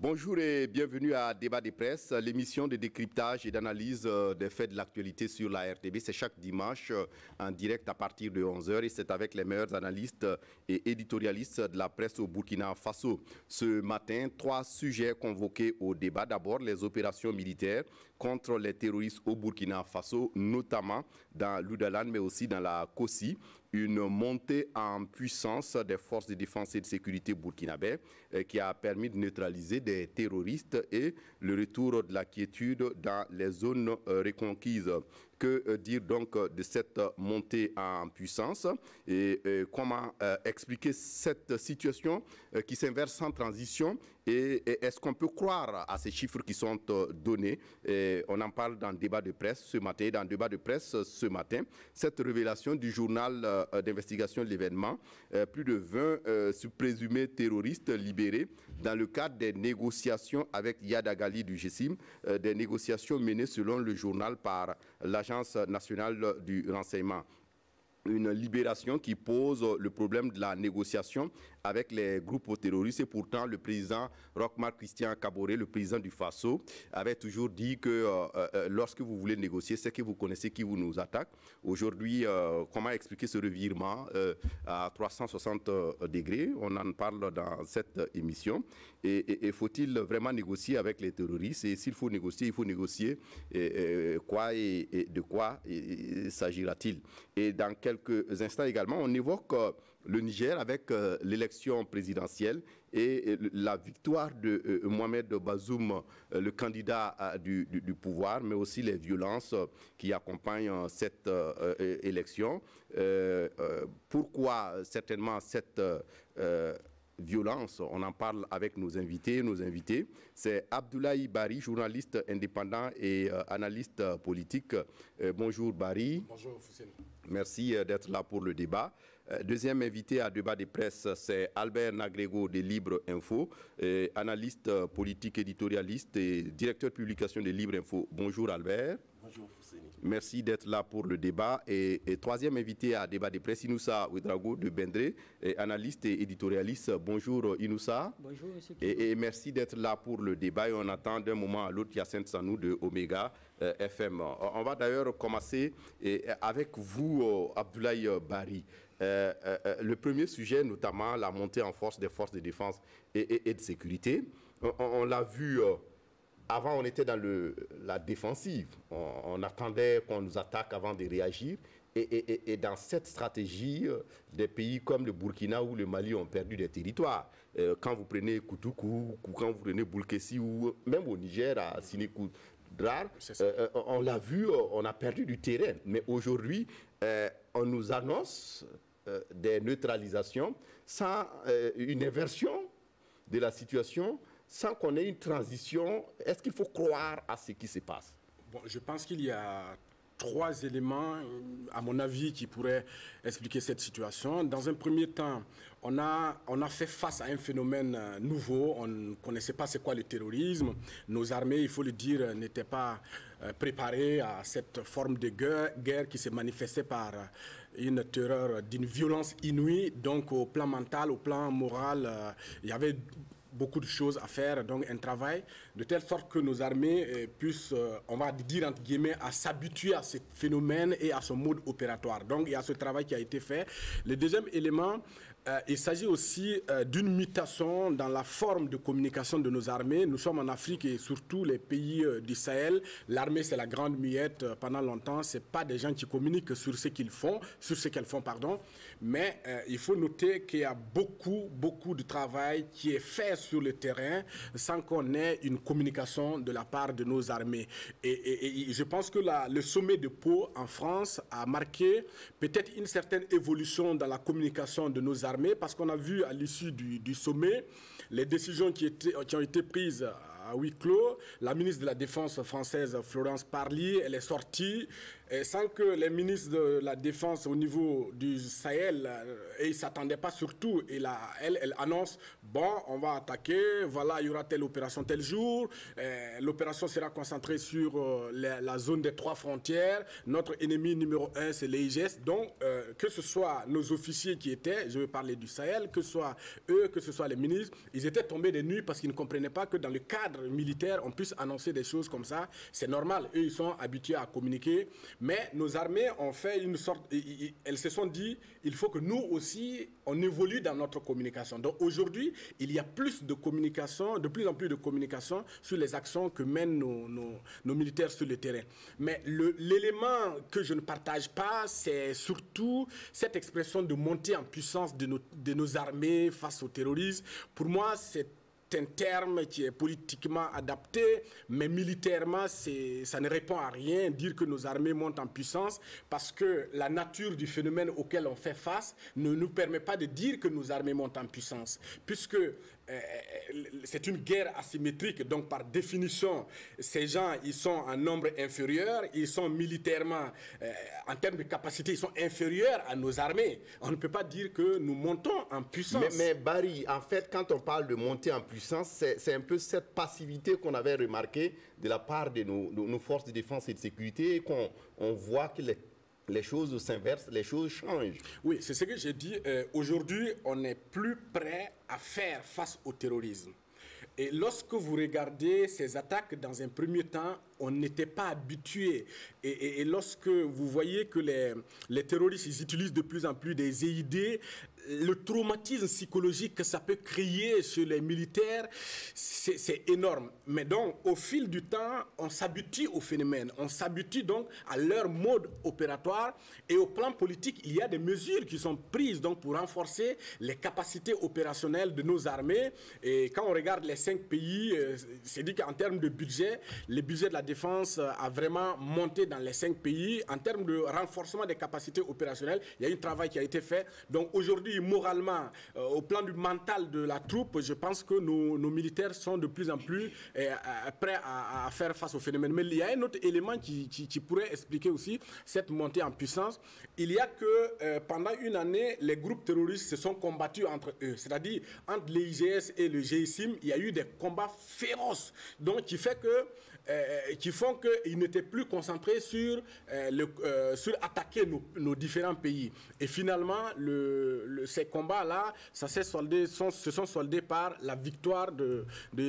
Bonjour et bienvenue à Débat des Presses, l'émission de décryptage et d'analyse des faits de l'actualité sur la RTB. C'est chaque dimanche en direct à partir de 11h et c'est avec les meilleurs analystes et éditorialistes de la presse au Burkina Faso. Ce matin, 3 sujets convoqués au débat. D'abord, les opérations militaires contre les terroristes au Burkina Faso, notamment dans l'Oudalan, mais aussi dans la Kossi. Une montée en puissance des forces de défense et de sécurité burkinabais qui a permis de neutraliser des terroristes et le retour de la quiétude dans les zones reconquises. Que dire donc de cette montée en puissance et comment expliquer cette situation qui s'inverse sans transition et est-ce qu'on peut croire à ces chiffres qui sont donnés? On en parle dans le débat de presse ce matin. Dans le débat de presse ce matin, cette révélation du journal d'investigation de l'événement, plus de 20 présumés terroristes libérés dans le cadre des négociations avec Yadagali du GSIM, des négociations menées selon le journal par l'Agence nationale du renseignement. Une libération qui pose le problème de la négociation avec les groupes terroristes et pourtant le président Roch-Marc Christian Kaboré, le président du Faso, avait toujours dit que lorsque vous voulez négocier, c'est que vous connaissez qui vous nous attaque. Aujourd'hui, comment expliquer ce revirement à 360 degrés? On en parle dans cette émission. Et faut-il vraiment négocier avec les terroristes? Et s'il faut négocier, il faut négocier quoi et de quoi s'agira-t-il? Et dans quelques instants également, on évoque le Niger avec l'élection présidentielle et la victoire de Mohamed Bazoum, le candidat du pouvoir, mais aussi les violences qui accompagnent cette élection. Pourquoi certainement cette violence? On en parle avec nos invités. C'est Abdoulaye Bari, journaliste indépendant et analyste politique. Bonjour Bari. Bonjour Foussine. Merci d'être là pour le débat. Deuxième invité à débat de presse, c'est Albert Nagrego de Libre Info, analyste politique, éditorialiste et directeur de publication de Libre Info. Bonjour Albert. Bonjour Foussine. Merci d'être là pour le débat. Et troisième invité à débat de presse, Inoussa Ouedraogo de Bendré, analyste et éditorialiste. Bonjour Inoussa. Bonjour monsieur. Et merci d'être là pour le débat. Et on attend d'un moment à l'autre Yacine Sanou de Omega FM. On va d'ailleurs commencer avec vous, Abdoulaye Bari. Le premier sujet, notamment la montée en force des forces de défense et de sécurité. On l'a vu, avant on était dans la défensive. On attendait qu'on nous attaque avant de réagir. Et dans cette stratégie, des pays comme le Burkina ou le Mali ont perdu des territoires. Quand vous prenez Koutoukou, quand vous prenez Boulkessi ou même au Niger, à Sinékoudrar, on l'a vu, on a perdu du terrain. Mais aujourd'hui, on nous annonce des neutralisations sans une inversion de la situation, sans qu'on ait une transition. Est-ce qu'il faut croire à ce qui se passe? Bon, je pense qu'il y a 3 éléments, à mon avis, qui pourraient expliquer cette situation. Dans un premier temps, on a fait face à un phénomène nouveau. On ne connaissait pas c'est quoi le terrorisme. Nos armées, il faut le dire, n'étaient pas préparées à cette forme de guerre qui se manifestait par une terreur d'une violence inouïe. Donc au plan mental, au plan moral, il y avait beaucoup de choses à faire, donc un travail de telle sorte que nos armées puissent, on va dire entre guillemets, à s'habituer à ce phénomène et à son mode opératoire. Donc il y a ce travail qui a été fait. Le deuxième élément, il s'agit aussi d'une mutation dans la forme de communication de nos armées. Nous sommes en Afrique et surtout les pays du Sahel. L'armée, c'est la grande muette pendant longtemps. Ce n'est pas des gens qui communiquent sur ce qu'elles font, mais il faut noter qu'il y a beaucoup de travail qui est fait sur le terrain sans qu'on ait une communication de la part de nos armées. Et je pense que le sommet de Pau en France a marqué peut-être une certaine évolution dans la communication de nos armées parce qu'on a vu à l'issue du sommet les décisions qui ont été prises à huis clos. La ministre de la Défense française, Florence Parly, elle est sortie sans que les ministres de la Défense au niveau du Sahel, et ils ne s'attendaient pas surtout, et là, elle annonce, bon, on va attaquer, voilà, il y aura telle opération tel jour, l'opération sera concentrée sur la zone des 3 frontières, notre ennemi numéro 1, c'est l'IGS, donc que ce soit nos officiers qui étaient, je vais parler du Sahel, que ce soit eux, que ce soit les ministres, ils étaient tombés des nues parce qu'ils ne comprenaient pas que dans le cadre militaire, on puisse annoncer des choses comme ça, c'est normal, eux, ils sont habitués à communiquer. Mais nos armées ont fait une sorte... Elles se sont dit, il faut que nous aussi, on évolue dans notre communication. Donc aujourd'hui, il y a plus de communication, de plus en plus de communication sur les actions que mènent nos militaires sur le terrain. Mais l'élément que je ne partage pas, c'est surtout cette expression de montée en puissance de nos armées face au terrorisme. Pour moi, c'est un terme qui est politiquement adapté, mais militairement, ça ne répond à rien, dire que nos armées montent en puissance, parce que la nature du phénomène auquel on fait face ne nous permet pas de dire que nos armées montent en puissance, puisque c'est une guerre asymétrique, donc par définition, ces gens, ils sont en nombre inférieur, ils sont militairement, en termes de capacité, ils sont inférieurs à nos armées. On ne peut pas dire que nous montons en puissance. Mais Barry, en fait, quand on parle de monter en puissance, c'est un peu cette passivité qu'on avait remarquée de la part de nos forces de défense et de sécurité, qu'on voit que les choses s'inversent, les choses changent. Oui, c'est ce que j'ai dit. Aujourd'hui, on n'est plus prêt à faire face au terrorisme. Et lorsque vous regardez ces attaques, dans un premier temps, on n'était pas habitué. Et lorsque vous voyez que les terroristes, ils utilisent de plus en plus des EID, le traumatisme psychologique que ça peut créer chez les militaires, c'est énorme. Mais donc, au fil du temps, on s'habitue au phénomène. On s'habitue donc à leur mode opératoire. Et au plan politique, il y a des mesures qui sont prises donc, pour renforcer les capacités opérationnelles de nos armées. Et quand on regarde les 5 pays, c'est dit qu'en termes de budget, le budget de la défense a vraiment monté dans les 5 pays. En termes de renforcement des capacités opérationnelles, il y a un travail qui a été fait. Donc aujourd'hui, moralement, au plan du mental de la troupe, je pense que nos militaires sont de plus en plus prêts à faire face au phénomène. Mais il y a un autre élément qui pourrait expliquer aussi cette montée en puissance. Il y a que pendant une année, les groupes terroristes se sont combattus entre eux. C'est-à-dire, entre l'IGS et le GSIM, il y a eu des combats féroces. Donc, qui font qu'ils n'étaient plus concentrés sur attaquer nos différents pays. Et finalement, ces combats-là, se sont soldés par la victoire de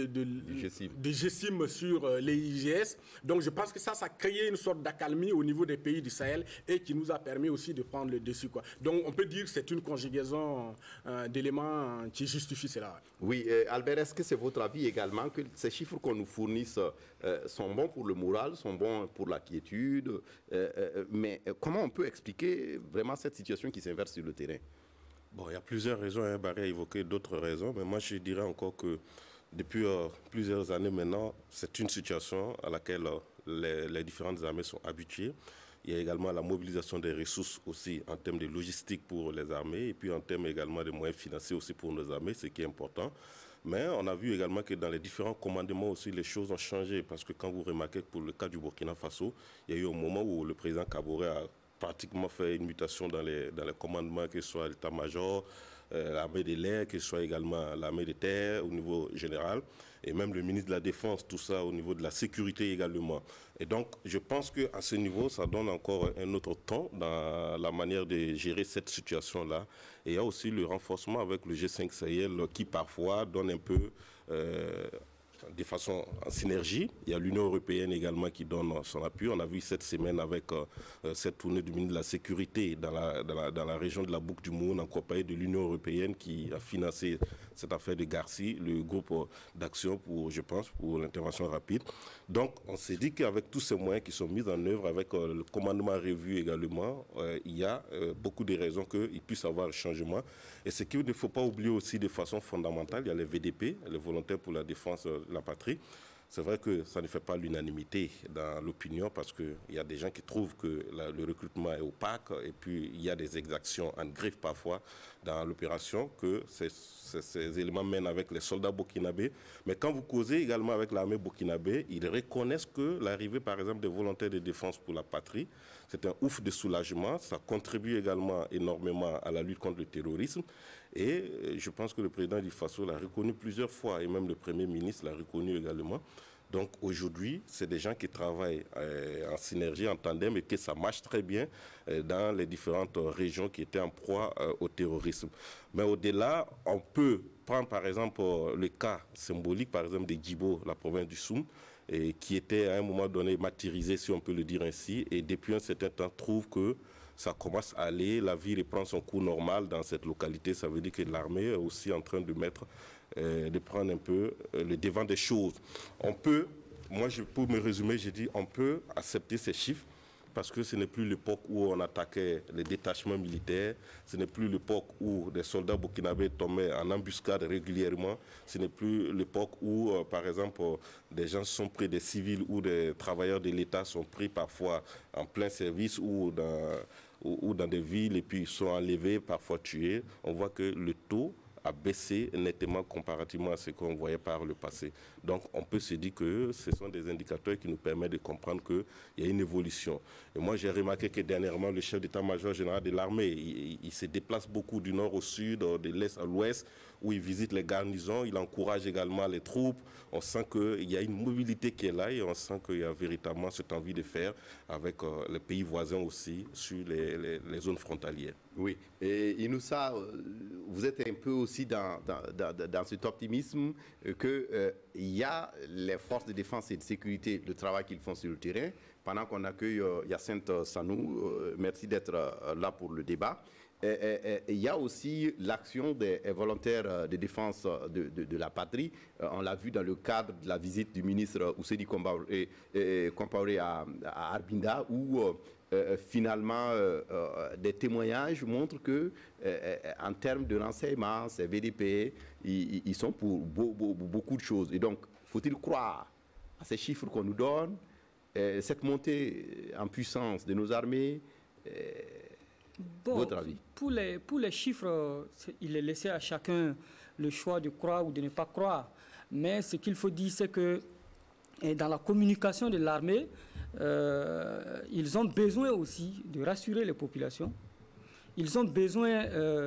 GSIM sur les IGS. Donc je pense que ça a créé une sorte d'accalmie au niveau des pays du Sahel et qui nous a permis aussi de prendre le dessus, quoi. Donc on peut dire que c'est une conjugaison d'éléments qui justifie cela. Oui, Albert, est-ce que c'est votre avis également que ces chiffres qu'on nous fournisse sont bons pour le moral, sont bons pour la quiétude, mais comment on peut expliquer vraiment cette situation qui s'inverse sur le terrain? Bon, il y a plusieurs raisons, hein. Barry a évoqué d'autres raisons, mais moi je dirais encore que depuis plusieurs années maintenant, c'est une situation à laquelle les différentes armées sont habituées. Il y a également la mobilisation des ressources aussi en termes de logistique pour les armées et puis en termes également de moyens financiers aussi pour nos armées, ce qui est important. Mais on a vu également que dans les différents commandements aussi, les choses ont changé parce que quand vous remarquez que pour le cas du Burkina Faso, il y a eu un moment où le président Kaboré a pratiquement fait une mutation dans les commandements, que ce soit l'état-major, l'armée de l'air, que ce soit également l'armée de terre au niveau général, et même le ministre de la Défense, tout ça au niveau de la sécurité également. Et donc, je pense qu'à ce niveau, ça donne encore un autre ton dans la manière de gérer cette situation-là. Et il y a aussi le renforcement avec le G5 Sahel qui parfois donne un peu de façon en synergie. Il y a l'Union européenne également qui donne son appui. On a vu cette semaine avec cette tournée du ministre de la Sécurité dans la région de la Boucle du Moun en compagnie de l'Union européenne qui a financé cette affaire de Garci, le groupe d'action pour l'intervention rapide. Donc on s'est dit qu'avec tous ces moyens qui sont mis en œuvre, avec le commandement revu également, il y a beaucoup de raisons qu'il puisse y avoir un changement. Et ce qu'il ne faut pas oublier aussi de façon fondamentale, il y a les VDP, les volontaires pour la défense de la patrie. C'est vrai que ça ne fait pas l'unanimité dans l'opinion parce qu'il y a des gens qui trouvent que le recrutement est opaque et puis il y a des exactions en griffe parfois dans l'opération que ces éléments mènent avec les soldats burkinabés. Mais quand vous causez également avec l'armée burkinabé, ils reconnaissent que l'arrivée, par exemple, des volontaires de défense pour la patrie, c'est un ouf de soulagement. Ça contribue également énormément à la lutte contre le terrorisme. Et je pense que le président du Faso l'a reconnu plusieurs fois, et même le Premier ministre l'a reconnu également. Donc aujourd'hui, c'est des gens qui travaillent en synergie, en tandem, et que ça marche très bien dans les différentes régions qui étaient en proie au terrorisme. Mais au-delà, on peut prendre par exemple le cas symbolique, par exemple, de Djibo, la province du Soum, et qui était à un moment donné martyrisé, si on peut le dire ainsi, et depuis un certain temps trouve que ça commence à aller, la vie reprend son cours normal dans cette localité. Ça veut dire que l'armée est aussi en train de prendre un peu le devant des choses. On peut, pour me résumer, j'ai dit on peut accepter ces chiffres parce que ce n'est plus l'époque où on attaquait les détachements militaires, ce n'est plus l'époque où des soldats burkinabés tombaient en embuscade régulièrement, ce n'est plus l'époque où, par exemple, des gens sont pris, des civils ou des travailleurs de l'État sont pris parfois en plein service ou dans des villes et puis sont enlevés, parfois tués. On voit que le taux a baissé nettement comparativement à ce qu'on voyait par le passé. Donc on peut se dire que ce sont des indicateurs qui nous permettent de comprendre qu'il y a une évolution. Et moi j'ai remarqué que dernièrement le chef d'état-major général de l'armée, il se déplace beaucoup du nord au sud, de l'est à l'ouest, où il visite les garnisons, il encourage également les troupes. On sent qu'il y a une mobilité qui est là et on sent qu'il y a véritablement cette envie de faire avec les pays voisins aussi sur les zones frontalières. Oui, et Inoussa, vous êtes un peu aussi dans cet optimisme qu'il y a les forces de défense et de sécurité, le travail qu'ils font sur le terrain. Pendant qu'on accueille Hyacinthe Sanou, merci d'être là pour le débat. Il y a aussi l'action des volontaires de défense de la patrie. On l'a vu dans le cadre de la visite du ministre Ousseini Compaoré à Arbinda, où finalement des témoignages montrent que en termes de renseignement, ces VDP, ils sont pour beaucoup de choses. Et donc, faut-il croire à ces chiffres qu'on nous donne, cette montée en puissance de nos armées? Bon, votre avis? Pour les chiffres, il est laissé à chacun le choix de croire ou de ne pas croire. Mais ce qu'il faut dire, c'est que dans la communication de l'armée, ils ont besoin aussi de rassurer les populations. Ils ont besoin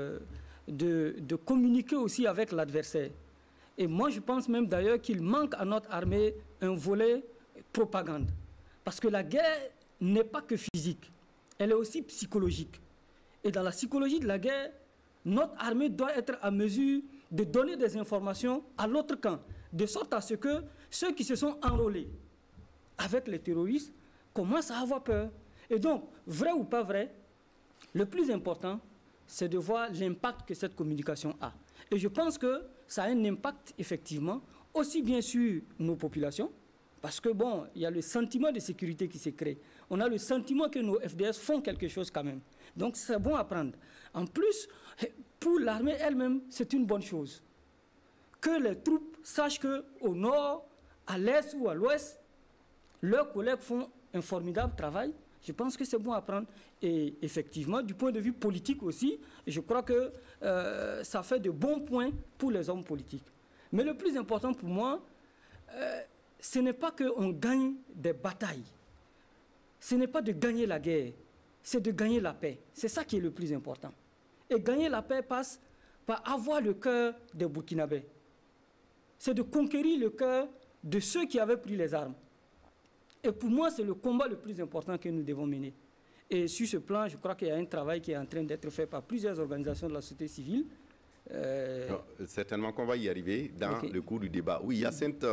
de communiquer aussi avec l'adversaire. Et moi, je pense même d'ailleurs qu'il manque à notre armée un volet propagande. Parce que la guerre n'est pas que physique, elle est aussi psychologique. Et dans la psychologie de la guerre, notre armée doit être à mesure de donner des informations à l'autre camp, de sorte à ce que ceux qui se sont enrôlés avec les terroristes commencent à avoir peur. Et donc, vrai ou pas vrai, le plus important, c'est de voir l'impact que cette communication a. Et je pense que ça a un impact, effectivement, aussi bien sur nos populations, parce que, bon, il y a le sentiment de sécurité qui se crée. On a le sentiment que nos FDS font quelque chose quand même. Donc, c'est bon à prendre. En plus, pour l'armée elle-même, c'est une bonne chose. Que les troupes sachent qu'au nord, à l'est ou à l'ouest, leurs collègues font un formidable travail. Je pense que c'est bon à prendre. Et effectivement, du point de vue politique aussi, je crois que ça fait de bons points pour les hommes politiques. Mais le plus important pour moi, ce n'est pas qu'on gagne des batailles. Ce n'est pas de gagner la guerre, c'est de gagner la paix. C'est ça qui est le plus important. Et gagner la paix passe par avoir le cœur des Burkinabés. C'est de conquérir le cœur de ceux qui avaient pris les armes. Et pour moi, c'est le combat le plus important que nous devons mener. Et sur ce plan, je crois qu'il y a un travail qui est en train d'être fait par plusieurs organisations de la société civile. Certainement qu'on va y arriver dans le cours du débat. Oui, Hyacinthe,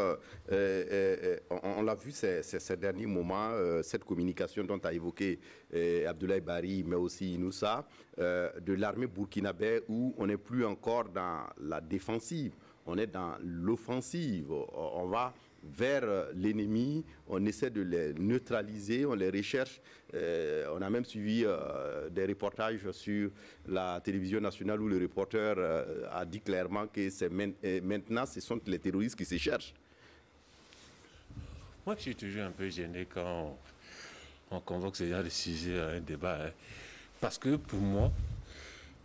on l'a vu ces derniers moments, cette communication dont a évoqué Abdoulaye Bari, mais aussi Inoussa, de l'armée burkinabé où on n'est plus encore dans la défensive, on est dans l'offensive. On va vers l'ennemi, on essaie de les neutraliser, on les recherche. On a même suivi des reportages sur la télévision nationale où le reporter a dit clairement que maintenant, ce sont les terroristes qui se cherchent. Moi, je suis toujours un peu gêné quand on convoque ce genre de sujet à un débat. Parce que pour moi,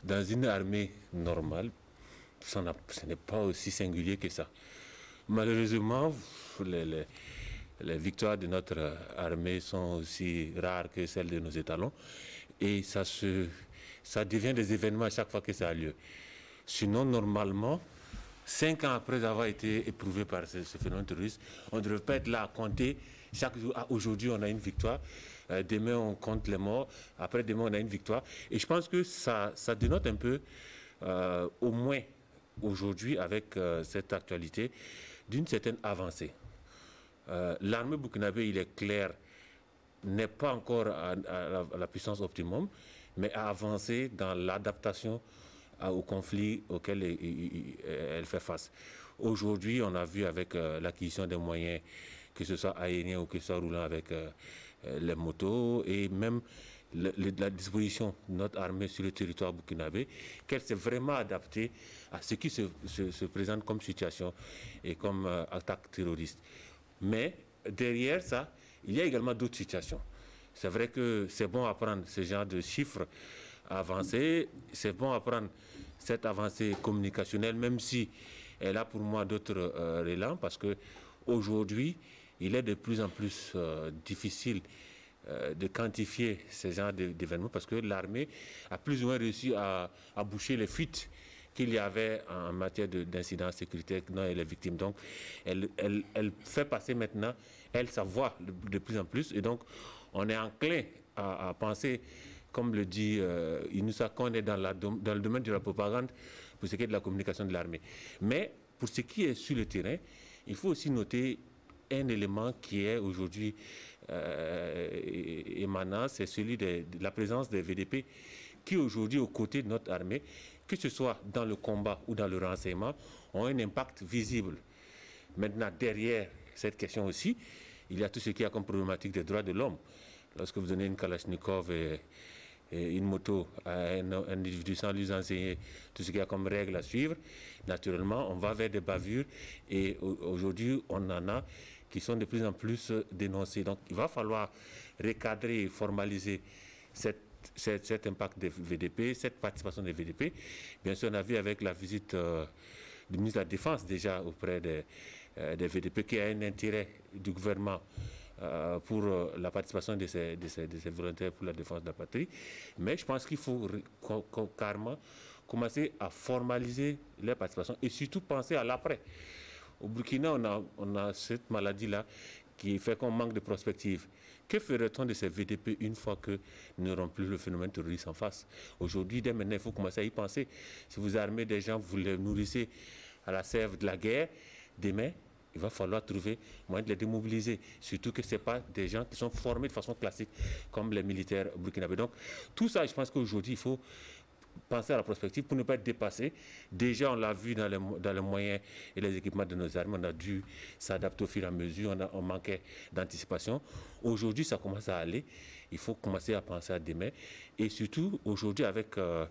dans une armée normale, ce n'est pas aussi singulier que ça. Malheureusement, les victoires de notre armée sont aussi rares que celles de nos étalons et ça devient des événements à chaque fois que ça a lieu. Sinon, normalement, 5 ans après avoir été éprouvé par ce phénomène terroriste, on ne devrait pas être là à compter chaque jour. Ah, aujourd'hui, on a une victoire. Demain, on compte les morts. Après, demain, on a une victoire. Et je pense que ça dénote un peu, au moins aujourd'hui, avec cette actualité, d'une certaine avancée. L'armée burkinabé, il est clair, n'est pas encore à la puissance optimum, mais a avancé dans l'adaptation au conflit auquel elle fait face. Aujourd'hui, on a vu avec l'acquisition des moyens, que ce soit aérien ou que ce soit roulant avec les motos, et même la disposition de notre armée sur le territoire burkinabé, qu'elle s'est vraiment adaptée à ce qui se présente comme situation et comme attaque terroriste. Mais derrière ça, il y a également d'autres situations. C'est vrai que c'est bon à prendre ce genre de chiffres avancés, c'est bon à prendre cette avancée communicationnelle, même si elle a pour moi d'autres relents, parce qu'aujourd'hui, il est de plus en plus difficile de quantifier ce genre d'événements, parce que l'armée a plus ou moins réussi à boucher les fuites qu'il y avait en matière d'incidents sécuritaires dont elle est victime. Donc, elle fait passer maintenant, elle, sa voix de plus en plus. Et donc, on est enclin à penser, comme le dit Inoussa, qu'on est dans le domaine de la propagande pour ce qui est de la communication de l'armée. Mais, pour ce qui est sur le terrain, il faut aussi noter un élément qui est aujourd'hui émanant, c'est celui de la présence des VDP qui aujourd'hui, aux côtés de notre armée, que ce soit dans le combat ou dans le renseignement, ont un impact visible. Maintenant, derrière cette question aussi, il y a tout ce qu'il y a comme problématique des droits de l'homme. Lorsque vous donnez une Kalachnikov et une moto à un individu sans lui enseigner tout ce qu'il y a comme règles à suivre, naturellement, on va vers des bavures et aujourd'hui, on en a qui sont de plus en plus dénoncées. Donc, il va falloir recadrer et formaliser cet impact des VDP, cette participation des VDP. Bien sûr, on a vu avec la visite du ministre de la Défense déjà auprès des VDP qu'il y a un intérêt du gouvernement pour la participation de ces volontaires pour la défense de la patrie. Mais je pense qu'il faut carrément commencer à formaliser les participations et surtout penser à l'après. Au Burkina, on a cette maladie-là qui fait qu'on manque de prospective. Que ferait-on de ces VDP une fois que nous n'aurons plus le phénomène terroriste en face? Aujourd'hui, dès maintenant, il faut commencer à y penser. Si vous armez des gens, vous les nourrissez à la sève de la guerre, demain, il va falloir trouver moyen de les démobiliser. Surtout que ce n'est pas des gens qui sont formés de façon classique, comme les militaires burkinabés. Donc, tout ça, je pense qu'aujourd'hui, il faut penser à la prospective pour ne pas être dépassé. Déjà, on l'a vu dans les moyens et les équipements de nos armées, on a dû s'adapter au fur et à mesure, on manquait d'anticipation. Aujourd'hui, ça commence à aller. Il faut commencer à penser à demain. Et surtout, aujourd'hui, avec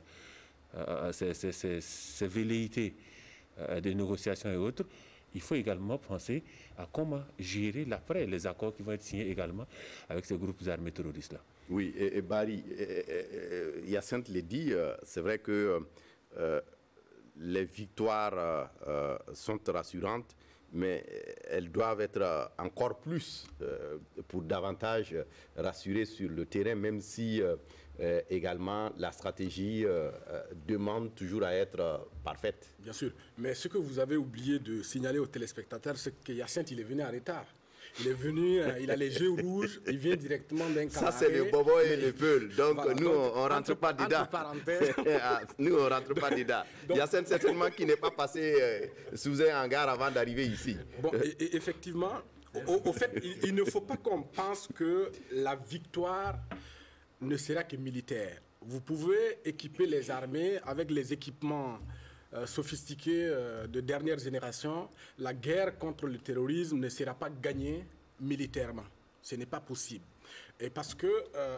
ces velléités de négociations et autres, il faut également penser à comment gérer l'après, les accords qui vont être signés également avec ces groupes armés terroristes-là. Oui, et Barry, Hyacinthe l'a dit, c'est vrai que les victoires sont rassurantes, mais elles doivent être encore plus pour davantage rassurer sur le terrain, même si également la stratégie demande toujours à être parfaite. Bien sûr, mais ce que vous avez oublié de signaler aux téléspectateurs, c'est que Hyacinthe, il est venu en retard. Il est venu, il a les yeux rouges, il vient directement d'un carré. Ça, c'est le bobo et le peul. Donc, voilà, nous, on ne rentre pas dedans. Nous, on ne rentre pas dedans. Hyacinthe, certainement, qui n'est pas passé sous un hangar avant d'arriver ici. Bon, et effectivement, au fait, il ne faut pas qu'on pense que la victoire ne sera que militaire. Vous pouvez équiper les armées avec les équipements sophistiqués de dernière génération. La guerre contre le terrorisme ne sera pas gagnée militairement. Ce n'est pas possible. Et parce que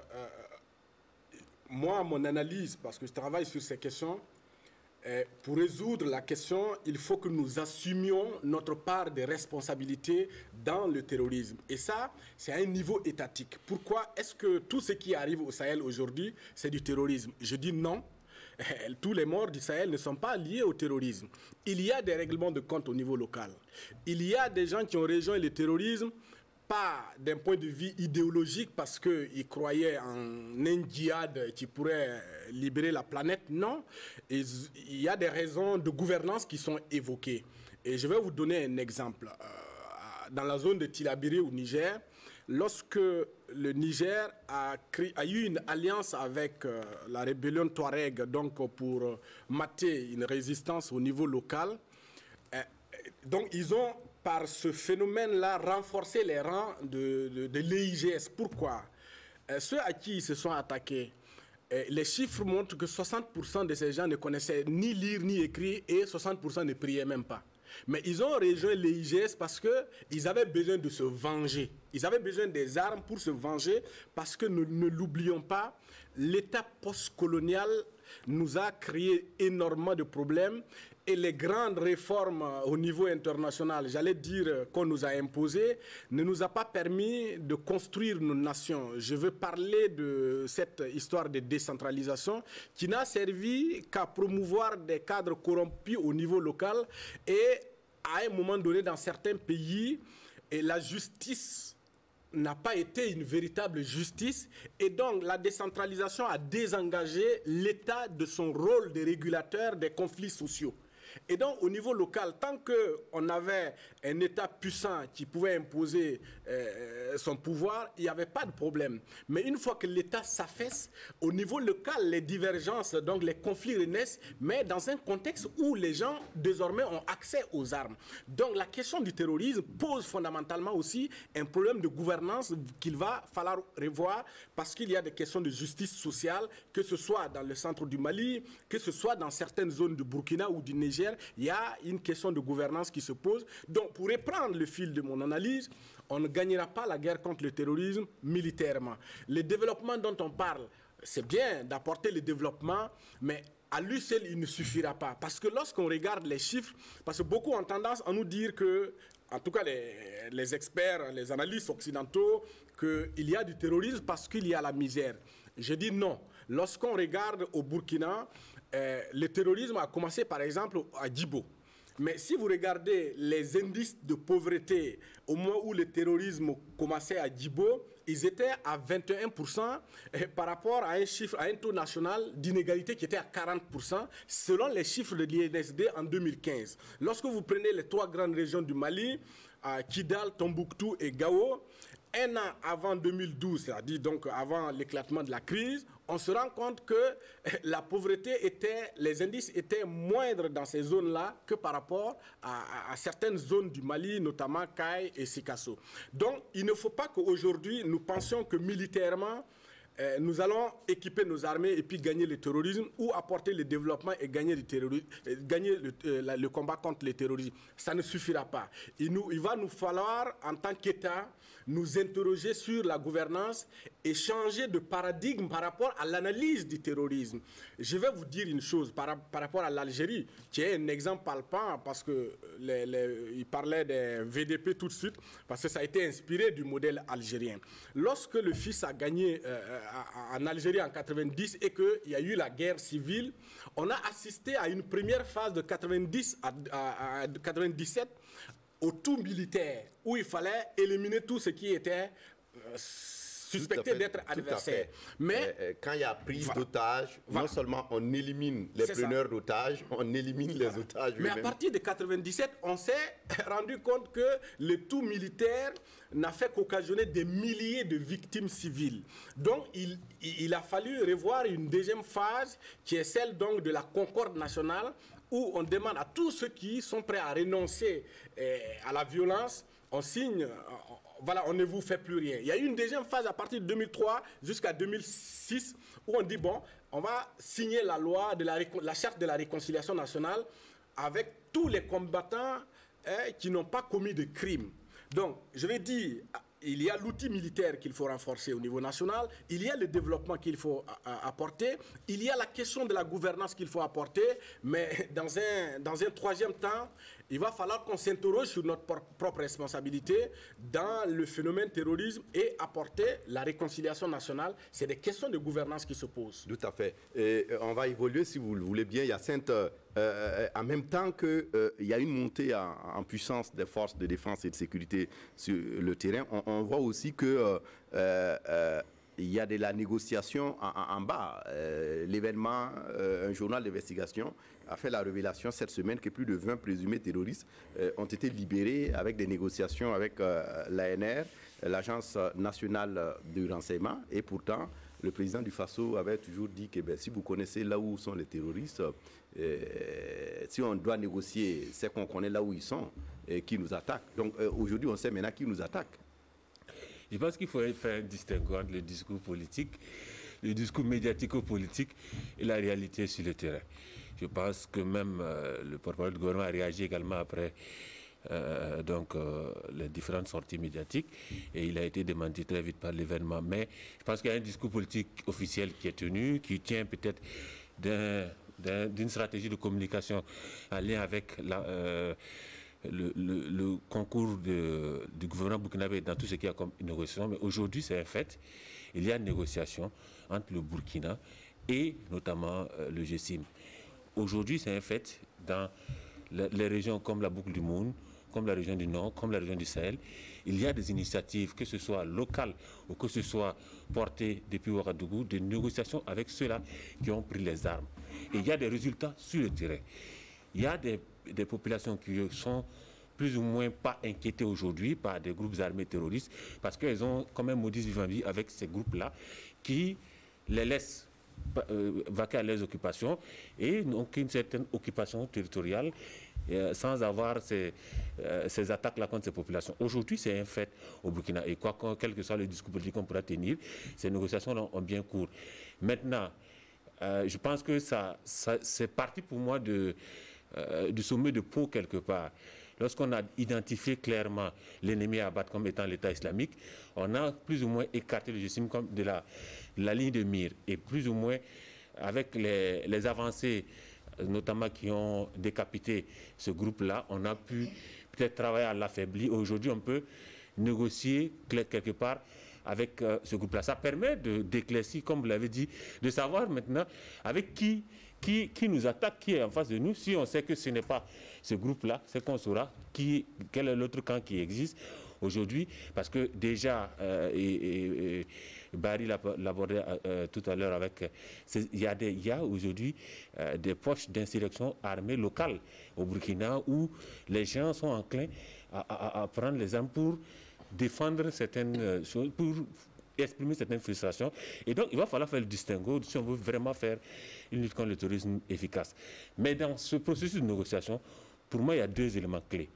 moi, mon analyse, parce que je travaille sur ces questions, pour résoudre la question, il faut que nous assumions notre part de responsabilité dans le terrorisme. Et ça, c'est à un niveau étatique. Pourquoi est-ce que tout ce qui arrive au Sahel aujourd'hui, c'est du terrorisme? Je dis non. tous les morts du Sahel ne sont pas liés au terrorisme. Il y a des règlements de compte au niveau local. Il y a des gens qui ont rejoint le terrorisme, pas d'un point de vue idéologique parce qu'ils croyaient en un djihad qui pourrait libérer la planète. Non, il y a des raisons de gouvernance qui sont évoquées. Et je vais vous donner un exemple. Dans la zone de Tillabéri au Niger, lorsque le Niger a eu une alliance avec la rébellion Touareg, donc pour mater une résistance au niveau local, donc ils ont, par ce phénomène-là, renforcé les rangs de l'EIGS. Pourquoi? Ceux à qui ils se sont attaqués, les chiffres montrent que 60% de ces gens ne connaissaient ni lire ni écrire et 60% ne priaient même pas. Mais ils ont rejoint l'EIGS parce qu'ils avaient besoin de se venger. Ils avaient besoin des armes pour se venger parce que, ne l'oublions pas, l'État postcolonial nous a créé énormément de problèmes et les grandes réformes au niveau international, j'allais dire qu'on nous a imposées, ne nous a pas permis de construire nos nations. Je veux parler de cette histoire de décentralisation qui n'a servi qu'à promouvoir des cadres corrompus au niveau local et à un moment donné dans certains pays, et la justice n'a pas été une véritable justice et donc la décentralisation a désengagé l'État de son rôle de régulateur des conflits sociaux. Et donc, au niveau local, tant qu'on avait un État puissant qui pouvait imposer son pouvoir, il n'y avait pas de problème. Mais une fois que l'État s'affaisse, au niveau local, les divergences, donc les conflits renaissent, mais dans un contexte où les gens, désormais, ont accès aux armes. Donc, la question du terrorisme pose fondamentalement aussi un problème de gouvernance qu'il va falloir revoir parce qu'il y a des questions de justice sociale, que ce soit dans le centre du Mali, que ce soit dans certaines zones du Burkina ou du Niger, il y a une question de gouvernance qui se pose. Donc, pour reprendre le fil de mon analyse, on ne gagnera pas la guerre contre le terrorisme militairement. Le développement dont on parle, c'est bien d'apporter le développement, mais à lui seul, il ne suffira pas. Parce que lorsqu'on regarde les chiffres, parce que beaucoup ont tendance à nous dire que, en tout cas les experts, les analystes occidentaux, qu'il y a du terrorisme parce qu'il y a la misère. Je dis non. Lorsqu'on regarde au Burkina, le terrorisme a commencé par exemple à Djibo. Mais si vous regardez les indices de pauvreté au moment où le terrorisme commençait à Djibo, ils étaient à 21% par rapport à un chiffre, à un taux national d'inégalité qui était à 40% selon les chiffres de l'INSD en 2015. Lorsque vous prenez les trois grandes régions du Mali, Kidal, Tombouctou et Gao, un an avant 2012, c'est-à-dire donc avant l'éclatement de la crise, on se rend compte que la pauvreté les indices étaient moindres dans ces zones-là que par rapport à certaines zones du Mali, notamment Kay et Sikasso. Donc, il ne faut pas qu'aujourd'hui, nous pensions que militairement, nous allons équiper nos armées et puis gagner le terrorisme ou apporter le développement et gagner le combat contre le terrorisme. Ça ne suffira pas. Il va nous falloir, en tant qu'État, nous interroger sur la gouvernance et changer de paradigme par rapport à l'analyse du terrorisme. Je vais vous dire une chose par rapport à l'Algérie, qui est un exemple palpable parce qu'il parlait des VDP tout de suite, parce que ça a été inspiré du modèle algérien. Lorsque le fils a gagné en Algérie en 90 et qu'il y a eu la guerre civile, on a assisté à une première phase de 90 à 97 au tout militaire, où il fallait éliminer tout ce qui était suspecté d'être adversaire. Mais quand il y a prise d'otages, non seulement on élimine les preneurs d'otages, on élimine les otages. Mais à partir de 97, on s'est rendu compte que le tout militaire n'a fait qu'occasionner des milliers de victimes civiles. Donc il a fallu revoir une deuxième phase qui est celle donc de la concorde nationale, où on demande à tous ceux qui sont prêts à renoncer à la violence, on signe, voilà, on ne vous fait plus rien. Il y a eu une deuxième phase à partir de 2003 jusqu'à 2006 où on dit, bon, on va signer la loi de la charte de la réconciliation nationale avec tous les combattants qui n'ont pas commis de crimes. Donc, je vais dire, il y a l'outil militaire qu'il faut renforcer au niveau national, il y a le développement qu'il faut apporter, il y a la question de la gouvernance qu'il faut apporter, mais dans un troisième temps, il va falloir qu'on s'interroge sur notre propre responsabilité dans le phénomène terrorisme et apporter la réconciliation nationale. C'est des questions de gouvernance qui se posent. Tout à fait. Et on va évoluer, si vous le voulez bien, Hyacinthe. En même temps qu'il y a une montée en puissance des forces de défense et de sécurité sur le terrain, on voit aussi que il y a de la négociation en bas. L'événement, un journal d'investigation a fait la révélation cette semaine que plus de 20 présumés terroristes ont été libérés avec des négociations avec l'ANR, l'Agence nationale du renseignement. Et pourtant, le président du Faso avait toujours dit que si vous connaissez là où sont les terroristes, si on doit négocier, c'est qu'on connaît là où ils sont et qui nous attaquent. Donc aujourd'hui, on sait maintenant qui nous attaque. Je pense qu'il faut faire un distinguo entre le discours politique, le discours médiatico-politique et la réalité sur le terrain. Je pense que même le porte-parole du gouvernement a réagi également après les différentes sorties médiatiques et il a été démenti très vite par l'événement. Mais je pense qu'il y a un discours politique officiel qui est tenu, qui tient peut-être d'une stratégie de communication en lien avec le concours du gouvernement burkinabé dans tout ce qu'il y a comme négociation. Mais aujourd'hui, c'est un fait. Il y a une négociation entre le Burkina et notamment le GSIM. Aujourd'hui, c'est un fait dans les régions comme la Boucle du Moun, comme la région du Nord, comme la région du Sahel. Il y a des initiatives, que ce soit locales ou que ce soit portées depuis Ouagadougou, de négociations avec ceux-là qui ont pris les armes. Et il y a des résultats sur le terrain. Il y a des populations qui sont plus ou moins pas inquiétées aujourd'hui par des groupes armés terroristes parce qu'elles ont quand même modus vivendi avec ces groupes-là qui les laissent vaquer à leurs occupations et donc une certaine occupation territoriale sans avoir ces attaques-là contre ces populations. Aujourd'hui, c'est un fait au Burkina et quel que soit le discours politique qu'on pourra tenir, ces négociations ont bien cours. Maintenant, je pense que c'est parti pour moi du sommet de Pau quelque part. Lorsqu'on a identifié clairement l'ennemi à abattre comme étant l'État islamique, on a plus ou moins écarté le GSIM comme de la ligne de mire. Et plus ou moins, avec les avancées, notamment qui ont décapité ce groupe-là, on a pu peut-être travailler à l'affaiblir. Aujourd'hui, on peut négocier quelque part avec ce groupe-là. Ça permet d'éclaircir, comme vous l'avez dit, de savoir maintenant avec qui nous attaque, qui est en face de nous. Si on sait que ce n'est pas ce groupe-là, c'est qu'on saura quel est l'autre camp qui existe aujourd'hui. Parce que déjà, Barry l'abordait tout à l'heure avec... Il y a aujourd'hui des poches d'insurrection armée locale au Burkina où les gens sont enclins à prendre les armes pour défendre certaines choses, pour exprimer certaines frustrations. Et donc, il va falloir faire le distinguo si on veut vraiment faire une lutte contre le terrorisme efficace. Mais dans ce processus de négociation, pour moi, il y a deux éléments clés.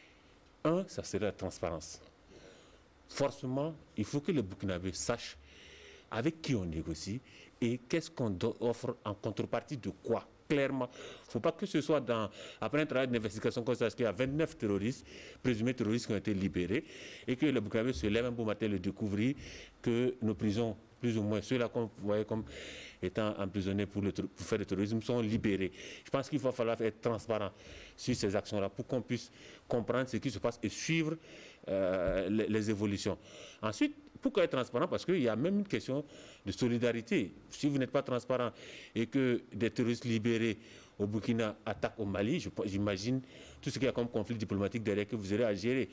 Un, ça serait la transparence. Forcément, il faut que les Burkinabés sachent avec qui on négocie et qu'est-ce qu'on offre en contrepartie de quoi. Clairement, il ne faut pas que ce soit après un travail d'investigation comme ça, parce qu'il y a 29 terroristes, présumés terroristes qui ont été libérés, et que les Burkinabés se lèvent un beau matin et le découvrir que nos prisons, plus ou moins ceux-là qu'on voyait comme étant emprisonnés pour faire le terrorisme, sont libérés. Je pense qu'il va falloir être transparent sur ces actions-là pour qu'on puisse comprendre ce qui se passe et suivre les évolutions. Ensuite, pourquoi être transparent? Parce qu'il y a même une question de solidarité. Si vous n'êtes pas transparent et que des terroristes libérés au Burkina attaquent au Mali, j'imagine tout ce qu'il y a comme conflit diplomatique derrière que vous aurez à gérer.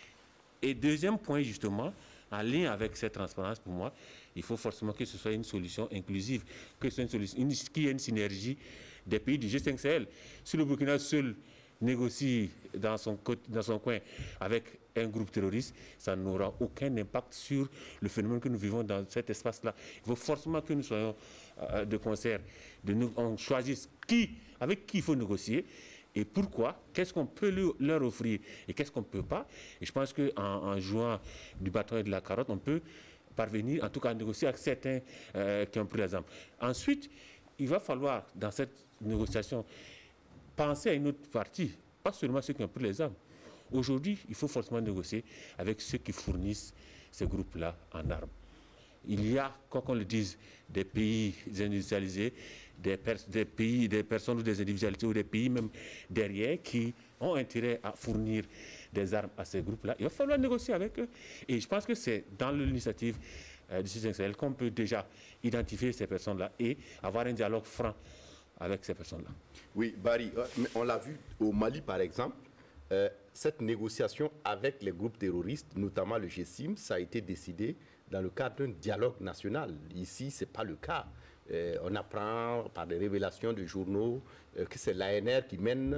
Et deuxième point, justement, en lien avec cette transparence, pour moi, il faut forcément que ce soit une solution inclusive, que ce soit une solution, qu'il y ait une synergie des pays du G5 Sahel. Si le Burkina seul négocie dans son coin avec un groupe terroriste, ça n'aura aucun impact sur le phénomène que nous vivons dans cet espace-là. Il faut forcément que nous soyons de concert, on choisisse avec qui il faut négocier et pourquoi, qu'est-ce qu'on peut leur offrir et qu'est-ce qu'on ne peut pas. Et je pense qu'en jouant du bâton et de la carotte, on peut parvenir en tout cas à négocier avec certains qui ont pris l'exemple. Ensuite, il va falloir, dans cette négociation, penser à une autre partie, pas seulement ceux qui ont pris les armes. Aujourd'hui, il faut forcément négocier avec ceux qui fournissent ces groupes-là en armes. Il y a, quoi qu'on le dise, des pays industrialisés, des personnes ou des individualités ou des pays même derrière qui ont intérêt à fournir des armes à ces groupes-là, il va falloir négocier avec eux. Et je pense que c'est dans l'initiative du G5 Sahel qu'on peut déjà identifier ces personnes-là et avoir un dialogue franc avec ces personnes-là. Oui, Barry, on l'a vu au Mali, par exemple, cette négociation avec les groupes terroristes, notamment le GSIM, ça a été décidé dans le cadre d'un dialogue national. Ici, ce n'est pas le cas. On apprend par des révélations de journaux que c'est l'ANR qui mène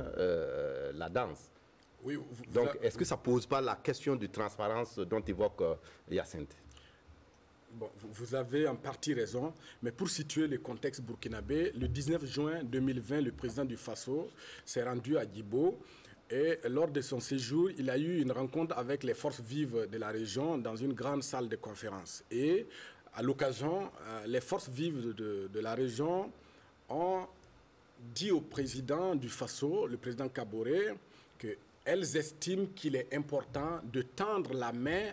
la danse. Oui, donc, est-ce que ça ne pose pas la question de transparence dont évoque Hyacinthe? Bon, vous avez en partie raison, mais pour situer le contexte burkinabé, le 19 juin 2020, le président du Faso s'est rendu à Djibo et lors de son séjour, il a eu une rencontre avec les forces vives de la région dans une grande salle de conférence. Et à l'occasion, les forces vives de la région ont dit au président du Faso, le président Kaboré, qu'elles estiment qu'il est important de tendre la main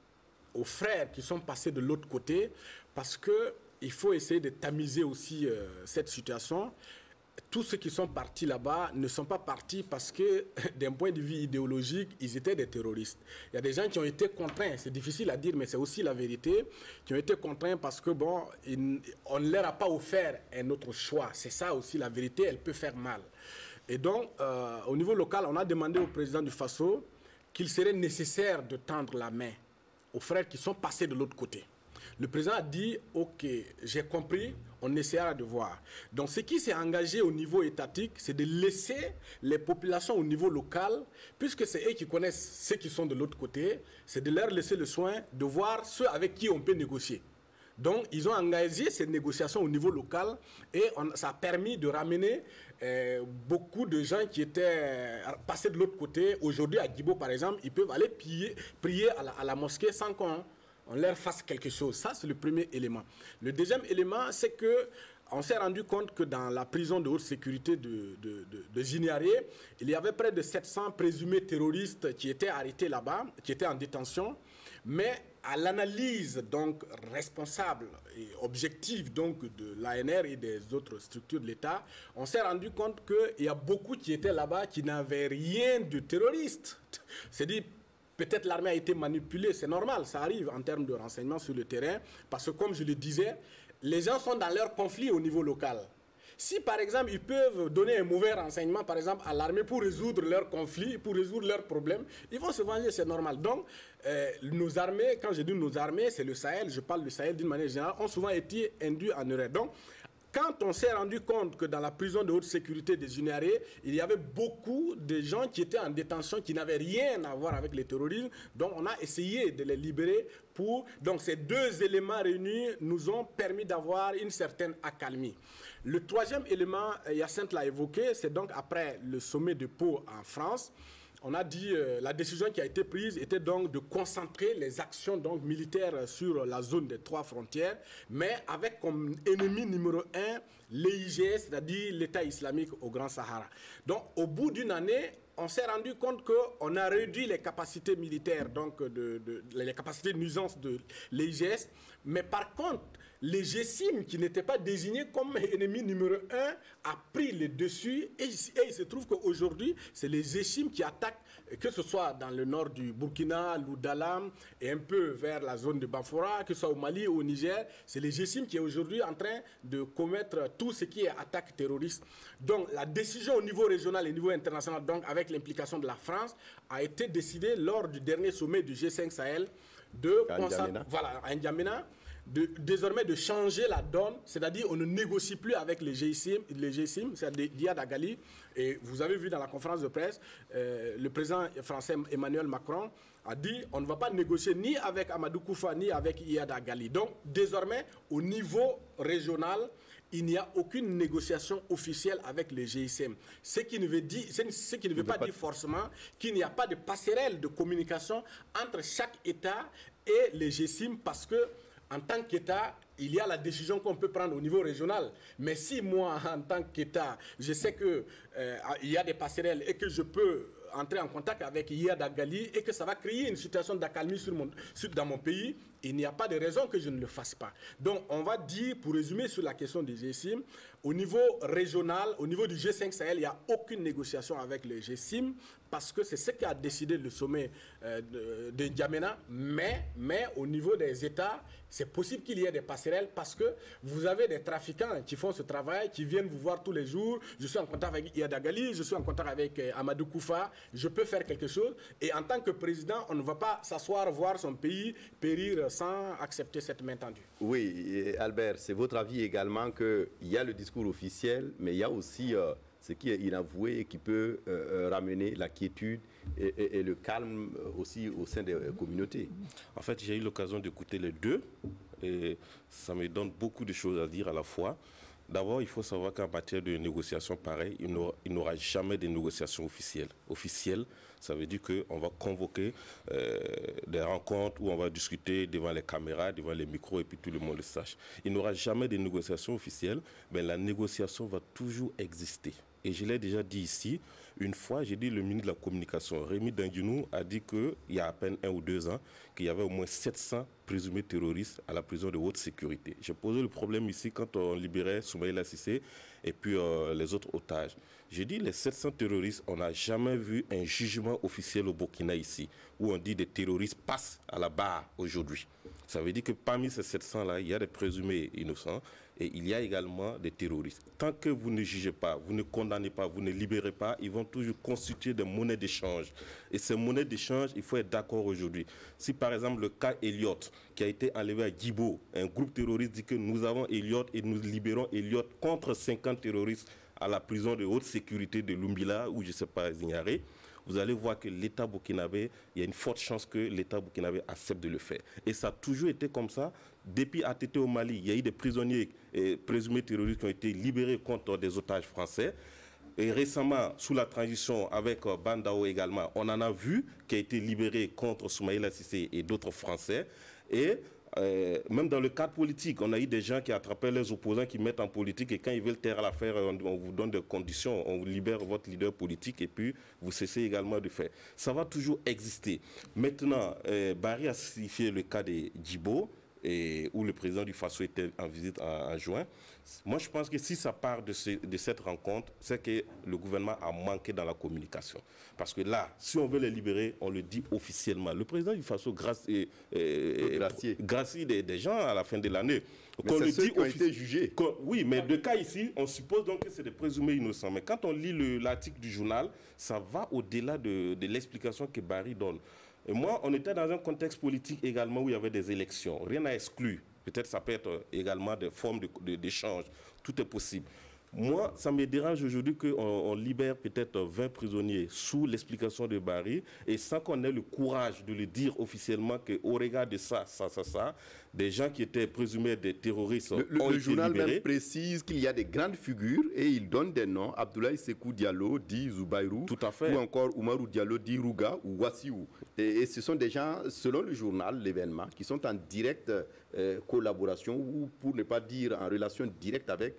aux frères qui sont passés de l'autre côté, parce qu'il faut essayer de tamiser aussi cette situation. Tous ceux qui sont partis là-bas ne sont pas partis parce que, d'un point de vue idéologique, ils étaient des terroristes. Il y a des gens qui ont été contraints, c'est difficile à dire, mais c'est aussi la vérité, qui ont été contraints parce que, bon, on ne leur a pas offert un autre choix. C'est ça aussi la vérité, elle peut faire mal. Et donc, au niveau local, on a demandé au président du Faso qu'il serait nécessaire de tendre la main aux frères qui sont passés de l'autre côté. Le président a dit, OK, j'ai compris, on essaiera de voir. Donc ce qui s'est engagé au niveau étatique, c'est de laisser les populations au niveau local, puisque c'est eux qui connaissent ceux qui sont de l'autre côté, c'est de leur laisser le soin de voir ceux avec qui on peut négocier. Donc ils ont engagé ces négociations au niveau local et ça a permis de ramener beaucoup de gens qui étaient passés de l'autre côté. Aujourd'hui à Djibo par exemple, ils peuvent aller prier à la mosquée sans qu'on leur fasse quelque chose. Ça c'est le premier élément. Le deuxième élément, c'est que on s'est rendu compte que dans la prison de haute sécurité de Ziniaré, il y avait près de 700 présumés terroristes qui étaient arrêtés là-bas, qui étaient en détention. Mais à l'analyse donc responsable et objective donc de l'ANR et des autres structures de l'État, on s'est rendu compte qu'il y a beaucoup qui étaient là-bas qui n'avaient rien de terroriste. C'est-à-dire, peut-être l'armée a été manipulée, c'est normal, ça arrive en termes de renseignements sur le terrain, parce que comme je le disais, les gens sont dans leur conflit au niveau local. Si, par exemple, ils peuvent donner un mauvais renseignement, par exemple, à l'armée pour résoudre leurs conflits, pour résoudre leurs problèmes, ils vont se venger, c'est normal. Donc, nos armées, quand je dis nos armées, c'est le Sahel, je parle du Sahel d'une manière générale, ont souvent été induits en erreur. Donc, quand on s'est rendu compte que dans la prison de haute sécurité des Ziniaré, il y avait beaucoup de gens qui étaient en détention, qui n'avaient rien à voir avec les terroristes, donc on a essayé de les libérer pour... Donc ces deux éléments réunis nous ont permis d'avoir une certaine accalmie. Le troisième élément, Hyacinthe l'a évoqué, c'est donc après le sommet de Pau en France, on a dit la décision qui a été prise était donc de concentrer les actions donc militaires sur la zone des 3 frontières, mais avec comme ennemi numéro 1 l'EIGS, c'est-à-dire l'État islamique au Grand Sahara. Donc au bout d'une année, on s'est rendu compte qu'on a réduit les capacités militaires, donc les capacités de nuisance de l'EIGS, mais par contre, les GSIM, qui n'étaient pas désignés comme ennemi numéro 1, a pris le dessus. Et il se trouve qu'aujourd'hui, c'est les GSIM qui attaquent, que ce soit dans le nord du Burkina, l'Oudalam, et un peu vers la zone de Bafora, que ce soit au Mali ou au Niger. C'est les GSIM qui est aujourd'hui en train de commettre tout ce qui est attaque terroriste. Donc la décision au niveau régional et au niveau international, donc avec l'implication de la France, a été décidée lors du dernier sommet du G5 Sahel de N'Djamena, désormais de changer la donne, c'est-à-dire on ne négocie plus avec les GSIM, c'est-à-dire Diad Agali. Et vous avez vu dans la conférence de presse, le président français Emmanuel Macron a dit on ne va pas négocier ni avec Amadou Koufa ni avec Iyad Agali. Donc désormais, au niveau régional, il n'y a aucune négociation officielle avec les GSM. Ce qui ne veut pas dire forcément qu'il n'y a pas de passerelle de communication entre chaque État et les GSM, parce que en tant qu'État, il y a la décision qu'on peut prendre au niveau régional. Mais si moi, en tant qu'État, je sais qu'il y a des passerelles et que je peux entrer en contact avec Iyad Agali et que ça va créer une situation d'accalmie dans mon pays, il n'y a pas de raison que je ne le fasse pas. Donc, on va dire, pour résumer sur la question des GSIM, au niveau régional, au niveau du G5 Sahel, il n'y a aucune négociation avec les GSIM parce que c'est ce qu'a décidé le sommet de N'Djamena, mais au niveau des États, c'est possible qu'il y ait des passerelles parce que vous avez des trafiquants qui font ce travail, qui viennent vous voir tous les jours. Je suis en contact avec Iyad Agali, je suis en contact avec Amadou Koufa, je peux faire quelque chose. Et en tant que président, on ne va pas s'asseoir, voir son pays périr sans accepter cette main tendue. Oui, Albert, c'est votre avis également qu'il y a le discours officiel, mais il y a aussi ce qui est inavoué et qui peut ramener la quiétude et le calme aussi au sein des communautés. En fait, j'ai eu l'occasion d'écouter les deux et ça me donne beaucoup de choses à dire à la fois. D'abord, il faut savoir qu'en matière de négociations pareilles, il n'y aura jamais de négociations officielles. Officielles, ça veut dire qu'on va convoquer des rencontres où on va discuter devant les caméras, devant les micros et puis tout le monde le sache. Il n'y aura jamais de négociations officielles, mais la négociation va toujours exister. Et je l'ai déjà dit ici, une fois, j'ai dit le ministre de la Communication, Rémi Dinguinou, a dit qu'il y a à peine 1 ou 2 ans, qu'il y avait au moins 700 présumés terroristes à la prison de haute sécurité. J'ai posé le problème ici quand on libérait Soumaïla Cissé et puis les autres otages. J'ai dit les 700 terroristes, on n'a jamais vu un jugement officiel au Burkina ici, où on dit des terroristes passent à la barre aujourd'hui. Ça veut dire que parmi ces 700-là, il y a des présumés innocents et il y a également des terroristes. Tant que vous ne jugez pas, vous ne condamnez pas, vous ne libérez pas, ils vont toujours constituer des monnaies d'échange. Et ces monnaies d'échange, il faut être d'accord aujourd'hui. Si par exemple le cas Elliot, qui a été enlevé à Guibo, un groupe terroriste dit que nous avons Elliot et nous libérons Elliot contre 50 terroristes à la prison de haute sécurité de Lumbila, ou je ne sais pas, Zignaré, vous allez voir que l'État burkinabé, il y a une forte chance que l'État burkinabé accepte de le faire. Et ça a toujours été comme ça. Depuis ATT au Mali, il y a eu des prisonniers présumés terroristes qui ont été libérés contre des otages français. Et récemment, sous la transition avec Bandao également, on en a vu qui a été libéré contre Soumaïla Cissé et d'autres Français. Et même dans le cadre politique, on a eu des gens qui attrapaient les opposants qui mettent en politique et quand ils veulent taire l'affaire, on vous donne des conditions, on vous libère votre leader politique et puis vous cessez également de faire. Ça va toujours exister. Maintenant, Barry a signifié le cas de Djibo, où le président du Faso était en visite en juin. Moi, je pense que si ça part de cette rencontre, c'est que le gouvernement a manqué dans la communication. Parce que là, si on veut les libérer, on le dit officiellement. Le président du Faso gracie des gens à la fin de l'année. Mais c'est ceux qui ont été jugés. Oui, mais de cas ici, on suppose donc que c'est des présumés innocents. Mais quand on lit l'article du journal, ça va au-delà de l'explication que Barry donne. Et moi, on était dans un contexte politique également où il y avait des élections. Rien n'a exclu. Peut-être ça peut être également des formes d'échange. Tout est possible. Moi, ça me dérange aujourd'hui qu'on libère peut-être 20 prisonniers sous l'explication de Barry et sans qu'on ait le courage de le dire officiellement qu'au regard de ça, des gens qui étaient présumés des terroristes ont été libérés. Le journal même précise qu'il y a des grandes figures et il donne des noms. Abdoulaye Sekou Diallo dit Zoubairou. Tout à fait. Ou encore Oumarou Diallo dit Rouga ou Wassiou. Et ce sont des gens, selon le journal, l'événement, qui sont en directe collaboration ou pour ne pas dire en relation directe avec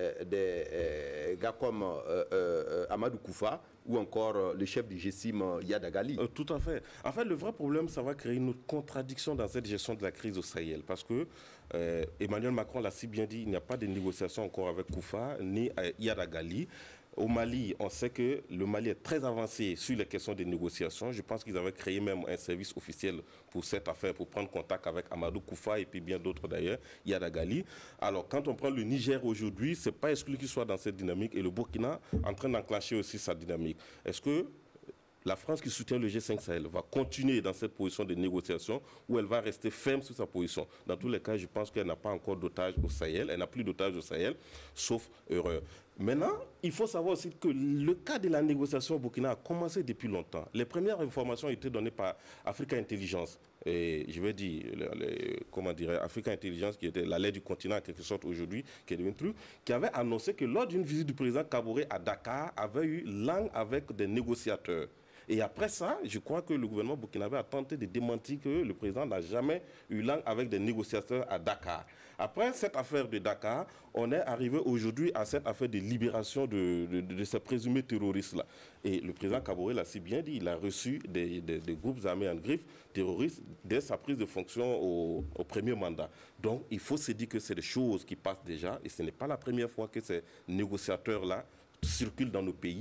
des gars comme Amadou Koufa ou encore le chef du GESIM Iyad Agali. Tout à fait. En fait, le vrai problème, ça va créer une contradiction dans cette gestion de la crise au Sahel. Parce que Emmanuel Macron l'a si bien dit, il n'y a pas de négociation encore avec Koufa ni Iyad Agali. Au Mali, on sait que le Mali est très avancé sur les questions des négociations. Je pense qu'ils avaient créé même un service officiel pour cette affaire, pour prendre contact avec Amadou Koufa et puis bien d'autres d'ailleurs, Iyad Agali. Alors, quand on prend le Niger aujourd'hui, ce n'est pas exclu qu'il soit dans cette dynamique et le Burkina en train d'enclencher aussi sa dynamique. Est-ce que la France qui soutient le G5 Sahel va continuer dans cette position de négociation ou elle va rester ferme sur sa position? Dans tous les cas, je pense qu'elle n'a pas encore d'otages au Sahel. Elle n'a plus d'otages au Sahel, sauf erreur. Maintenant, il faut savoir aussi que le cas de la négociation au Burkina a commencé depuis longtemps. Les premières informations ont été données par Africa Intelligence. Et je vais dire, comment dirais, Africa Intelligence, qui était la lait du continent en quelque sorte aujourd'hui, qui est devenu truc, qui avait annoncé que lors d'une visite du président Kaboré à Dakar, avait eu langue avec des négociateurs. Et après ça, je crois que le gouvernement burkinabé a tenté de démentir que le président n'a jamais eu langue avec des négociateurs à Dakar. Après cette affaire de Dakar, on est arrivé aujourd'hui à cette affaire de libération de ces présumés terroristes-là. Et le président Kaboré l'a si bien dit, il a reçu des groupes armés en griffe terroristes dès sa prise de fonction au premier mandat. Donc il faut se dire que c'est des choses qui passent déjà et ce n'est pas la première fois que ces négociateurs-là circulent dans nos pays.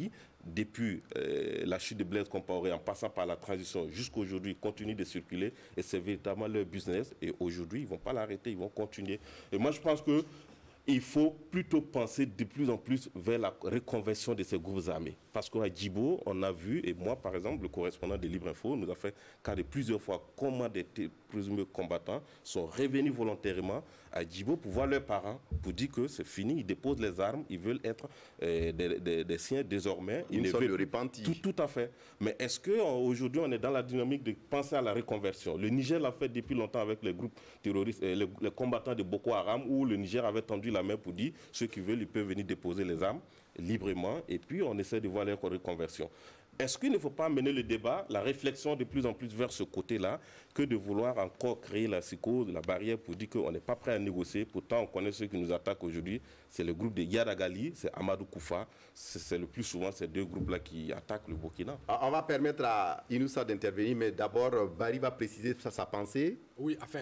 depuis la chute de Blaise Compaoré, en passant par la transition jusqu'à aujourd'hui, continuent de circuler et c'est véritablement leur business. Et aujourd'hui, ils ne vont pas l'arrêter, ils vont continuer. Et moi, je pense que il faut plutôt penser de plus en plus vers la reconversion de ces groupes armés. Parce qu'à Djibo, on a vu, et moi par exemple, le correspondant de Libre Info nous a fait cas de plusieurs fois comment des présumés combattants sont revenus volontairement à Djibo pour voir leurs parents, pour dire que c'est fini, ils déposent les armes, ils veulent être des siens désormais. Une sorte de repentis. Tout à fait. Mais est-ce qu'aujourd'hui on est dans la dynamique de penser à la reconversion? Le Niger l'a fait depuis longtemps avec les groupes terroristes, les combattants de Boko Haram, où le Niger avait tendu la main pour dire ceux qui veulent, ils peuvent venir déposer les armes librement et puis on essaie de voir leur reconversion. Est-ce qu'il ne faut pas mener le débat, la réflexion de plus en plus vers ce côté-là, que de vouloir encore créer la psychose, la barrière pour dire qu'on n'est pas prêt à négocier? Pourtant, on connaît ceux qui nous attaquent aujourd'hui. C'est le groupe de Yadagali, c'est Amadou Koufa. C'est le plus souvent ces deux groupes-là qui attaquent le Burkina. On va permettre à Inoussa d'intervenir, mais d'abord, Barry va préciser sa pensée. Oui, enfin,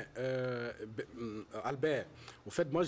Albert, au fait, moi,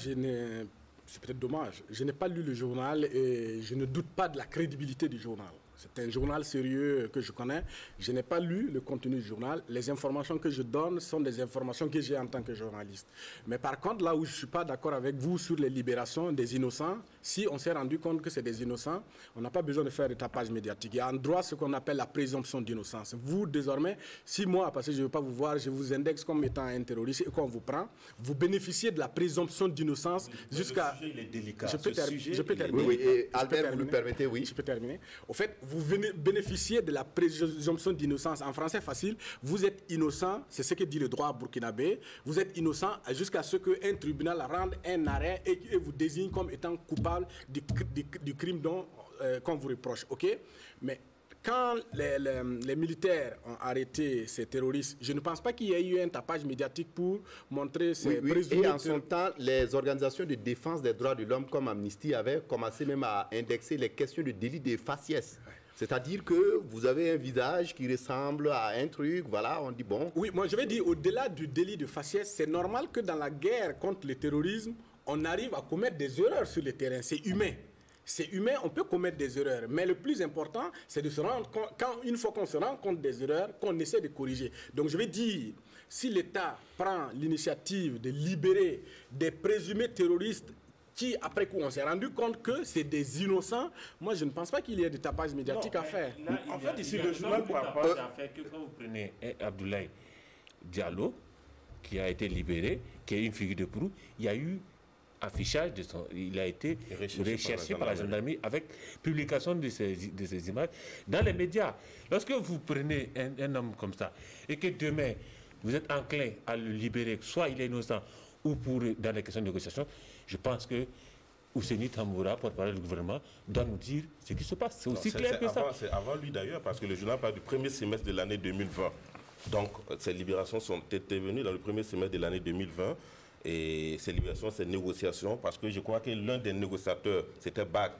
c'est peut-être dommage, je n'ai pas lu le journal et je ne doute pas de la crédibilité du journal. C'est un journal sérieux que je connais. Je n'ai pas lu le contenu du journal. Les informations que je donne sont des informations que j'ai en tant que journaliste. Mais par contre, là où je ne suis pas d'accord avec vous sur les libérations des innocents, si on s'est rendu compte que c'est des innocents, on n'a pas besoin de faire de tapage médiatique. Il y a en droit ce qu'on appelle la présomption d'innocence. Vous, désormais, 6 mois passés, je ne veux pas vous voir, je vous indexe comme étant un terroriste et qu'on vous prend, vous bénéficiez de la présomption d'innocence jusqu'à... Le sujet, il est délicat. Je peux terminer. Oui, et Albert, vous le permettez, oui. Je peux terminer. Au fait, vous bénéficiez de la présomption d'innocence. En français facile, vous êtes innocent, c'est ce que dit le droit burkinabé, vous êtes innocent jusqu'à ce qu'un tribunal rende un arrêt et vous désigne comme étant coupable du crime qu'on vous reproche. OK? Mais quand les militaires ont arrêté ces terroristes, je ne pense pas qu'il y ait eu un tapage médiatique pour montrer ces présumés... Et en son temps, les organisations de défense des droits de l'homme comme Amnesty avaient commencé même à indexer les questions de délit de faciès. C'est-à-dire que vous avez un visage qui ressemble à un truc, voilà, on dit bon... Oui, moi je vais dire, au-delà du délit de faciès, c'est normal que dans la guerre contre le terrorisme, on arrive à commettre des erreurs sur le terrain. C'est humain. C'est humain, on peut commettre des erreurs. Mais le plus important, c'est de se rendre compte, une fois qu'on se rend compte des erreurs, qu'on essaie de corriger. Donc je vais dire, si l'État prend l'initiative de libérer des présumés terroristes qui, après coup, on s'est rendu compte que c'est des innocents, moi, je ne pense pas qu'il y ait des tapages médiatiques à faire. Là, en fait, ici, le journal ne parle pas à faire que quand vous prenez Abdoulaye Diallo, qui a été libéré, qui est une figure de proue, il y a eu affichage de son... Il a été recherché par la gendarmerie avec publication de ces images dans les médias. Lorsque vous prenez un homme comme ça, et que demain, vous êtes enclin à le libérer, soit il est innocent, ou dans les questions de négociation, je pense que Ousseini Tamboura, porte-parole du gouvernement, doit nous dire ce qui se passe. C'est aussi clair que ça. C'est avant lui d'ailleurs, parce que le journal parle du premier semestre de l'année 2020. Donc, ces libérations sont intervenues dans le premier semestre de l'année 2020. Et ces libérations, ces négociations, parce que je crois que l'un des négociateurs, c'était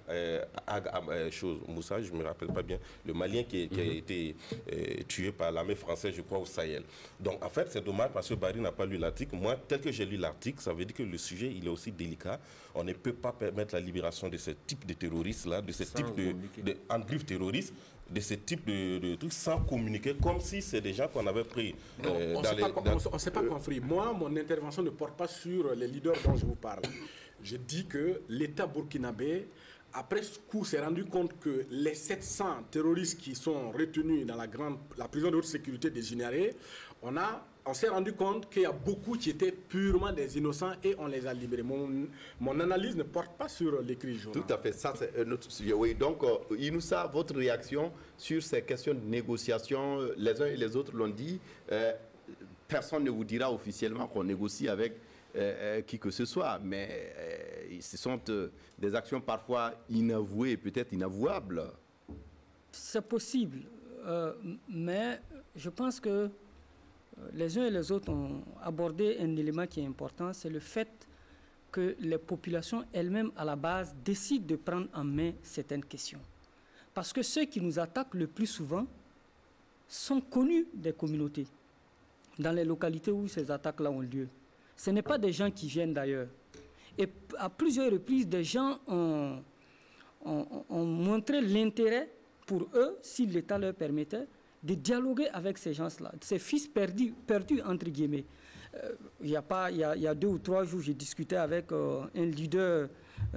Moussa, je ne me rappelle pas bien, le Malien qui a été tué par l'armée française, je crois, au Sahel. Donc, en fait, c'est dommage parce que Barry n'a pas lu l'article. Moi, tel que j'ai lu l'article, ça veut dire que le sujet, il est aussi délicat. On ne peut pas permettre la libération de ce type de terroristes-là, de ce type d'engriffes terroristes, de ce type de trucs sans communiquer, comme si c'est des gens qu'on avait pris on ne s'est pas compris. Moi, mon intervention ne porte pas sur les leaders dont je vous parle. Je dis que l'État burkinabé, après ce coup, s'est rendu compte que les 700 terroristes qui sont retenus dans la prison de haute sécurité des Ginaré, on s'est rendu compte qu'il y a beaucoup qui étaient purement des innocents et on les a libérés. Mon analyse ne porte pas sur l'écrit journal. Tout à fait, ça c'est un autre sujet. Oui, donc Inoussa, votre réaction sur ces questions de négociation, les uns et les autres l'ont dit, personne ne vous dira officiellement qu'on négocie avec qui que ce soit, mais ce sont des actions parfois inavouées et peut-être inavouables. C'est possible, mais je pense que les uns et les autres ont abordé un élément qui est important, c'est le fait que les populations elles-mêmes, à la base, décident de prendre en main certaines questions. Parce que ceux qui nous attaquent le plus souvent sont connus des communautés, dans les localités où ces attaques-là ont lieu. Ce n'est pas des gens qui viennent d'ailleurs. Et à plusieurs reprises, des gens ont montré l'intérêt pour eux, si l'État leur permettait, de dialoguer avec ces gens-là, ces fils perdus entre guillemets. Il y a 2 ou 3 jours, j'ai discuté avec un leader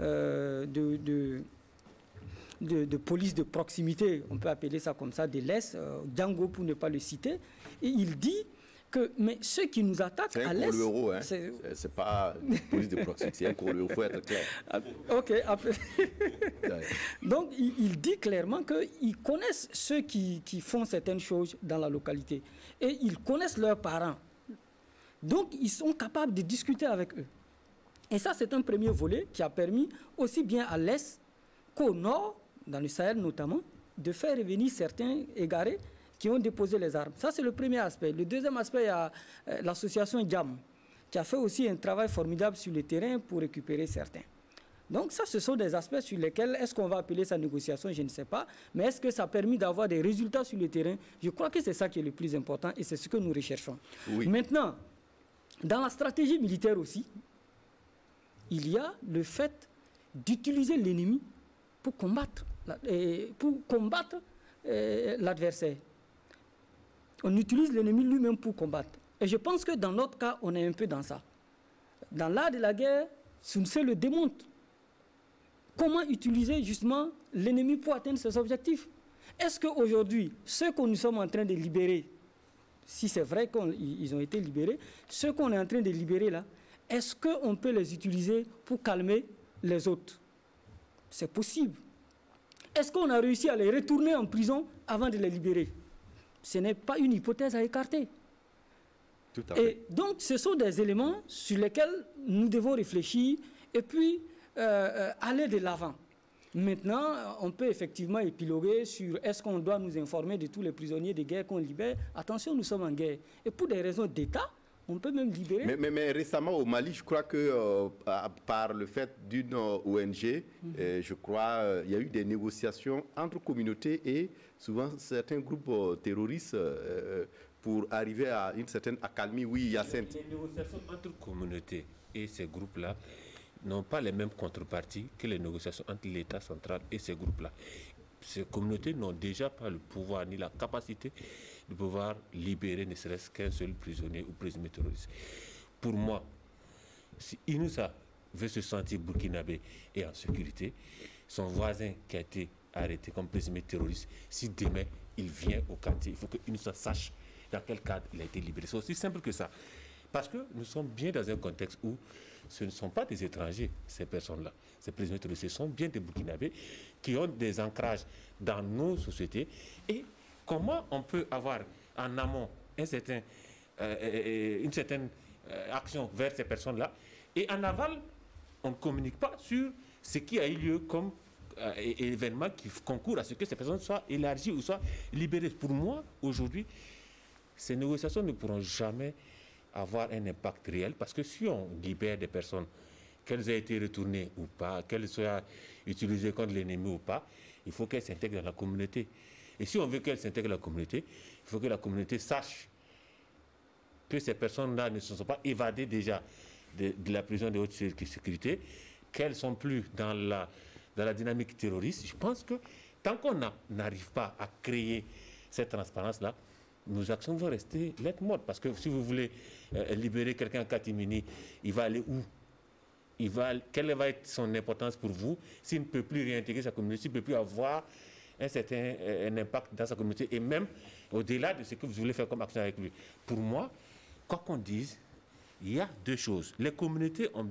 de police de proximité, on peut appeler ça comme ça, de l'Est, Django pour ne pas le citer, et il dit que mais ceux qui nous attaquent à l'Est... C'est un hein. C'est pas une police de proximité, c'est un coureur, il faut être clair. Ok. Donc, il dit clairement qu'ils connaissent ceux qui font certaines choses dans la localité. Et ils connaissent leurs parents. Donc, ils sont capables de discuter avec eux. Et ça, c'est un premier volet qui a permis aussi bien à l'Est qu'au Nord, dans le Sahel notamment, de faire revenir certains égarés qui ont déposé les armes. Ça, c'est le premier aspect. Le deuxième aspect, il y a l'association JAM, qui a fait aussi un travail formidable sur le terrain pour récupérer certains. Donc ça, ce sont des aspects sur lesquels, est-ce qu'on va appeler ça négociation, je ne sais pas, mais est-ce que ça a permis d'avoir des résultats sur le terrain? Je crois que c'est ça qui est le plus important et c'est ce que nous recherchons. Oui. Maintenant, dans la stratégie militaire aussi, il y a le fait d'utiliser l'ennemi pour combattre l'adversaire. On utilise l'ennemi lui-même pour combattre. Et je pense que dans notre cas, on est un peu dans ça. Dans l'art de la guerre, Sun Tzu le démontre. Comment utiliser justement l'ennemi pour atteindre ses objectifs? Est-ce qu'aujourd'hui, ceux que nous sommes en train de libérer, si c'est vrai qu'ils ont été libérés, ceux qu'on est en train de libérer là, est-ce qu'on peut les utiliser pour calmer les autres? C'est possible. Est-ce qu'on a réussi à les retourner en prison avant de les libérer? Ce n'est pas une hypothèse à écarter. Tout à fait. Et donc, ce sont des éléments sur lesquels nous devons réfléchir et puis aller de l'avant. Maintenant, on peut effectivement épiloguer sur est-ce qu'on doit nous informer de tous les prisonniers de guerre qu'on libère. Attention, nous sommes en guerre. Et pour des raisons d'État, on peut même libérer. Mais récemment au Mali, je crois que par le fait d'une ONG, je crois il y a eu des négociations entre communautés et souvent certains groupes terroristes pour arriver à une certaine accalmie. Oui, Yacinthe. Les négociations entre communautés et ces groupes-là n'ont pas les mêmes contreparties que les négociations entre l'État central et ces groupes-là. Ces communautés n'ont déjà pas le pouvoir ni la capacité de pouvoir libérer ne serait-ce qu'un seul prisonnier ou présumé terroriste. Pour moi, si Inoussa veut se sentir burkinabé et en sécurité, son voisin qui a été arrêté comme présumé terroriste, si demain il vient au quartier, il faut que Inoussa sache dans quel cadre il a été libéré. C'est aussi simple que ça. Parce que nous sommes bien dans un contexte où ce ne sont pas des étrangers, ces personnes-là. Ces prisonniers terroristes, ce sont bien des Burkinabés qui ont des ancrages dans nos sociétés. Et comment on peut avoir en amont une certaine action vers ces personnes-là et en aval, on ne communique pas sur ce qui a eu lieu comme événement qui concourt à ce que ces personnes soient élargies ou soient libérées. Pour moi, aujourd'hui, ces négociations ne pourront jamais avoir un impact réel parce que si on libère des personnes, qu'elles aient été retournées ou pas, qu'elles soient utilisées contre l'ennemi ou pas, il faut qu'elles s'intègrent dans la communauté. Et si on veut qu'elles s'intègrent dans la communauté, il faut que la communauté sache que ces personnes-là ne se sont pas évadées déjà de la prison de haute sécurité, qu'elles ne sont plus dans la dynamique terroriste. Je pense que tant qu'on n'arrive pas à créer cette transparence-là, nos actions vont rester lettres mortes. Parce que si vous voulez libérer quelqu'un en catimini, il va aller où? Quelle va être son importance pour vous s'il ne peut plus réintégrer sa communauté, s'il ne peut plus avoir un certain impact dans sa communauté et même au-delà de ce que vous voulez faire comme action avec lui. Pour moi, quoi qu'on dise, il y a deux choses. Les communautés ont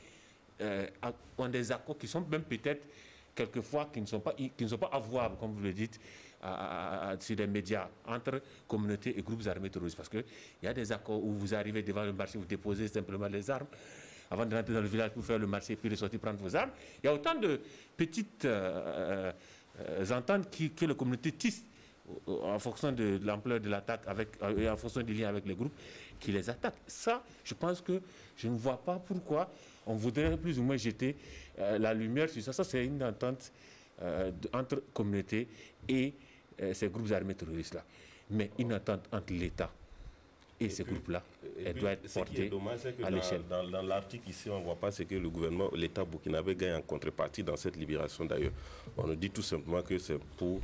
des accords qui sont même peut-être quelquefois qui ne sont pas avouables, comme vous le dites, sur les médias, entre communautés et groupes armés terroristes. Parce qu'il y a des accords où vous arrivez devant le marché, vous déposez simplement les armes, avant de rentrer dans le village pour faire le marché, puis de sortir prendre vos armes. Il y a autant de petites ententes que les communautés tissent en fonction de l'ampleur de l'attaque et en fonction des liens avec les groupes qui les attaquent. Ça, je pense que je ne vois pas pourquoi on voudrait plus ou moins jeter la lumière sur ça. Ça, c'est une entente entre communautés et ces groupes armés terroristes-là. Mais une entente entre l'État et ces groupes-là, elle doit être portée à l'échelle. Dans l'article ici, on ne voit pas ce que le gouvernement, l'État burkinabé gagne en contrepartie dans cette libération d'ailleurs. On nous dit tout simplement que c'est pour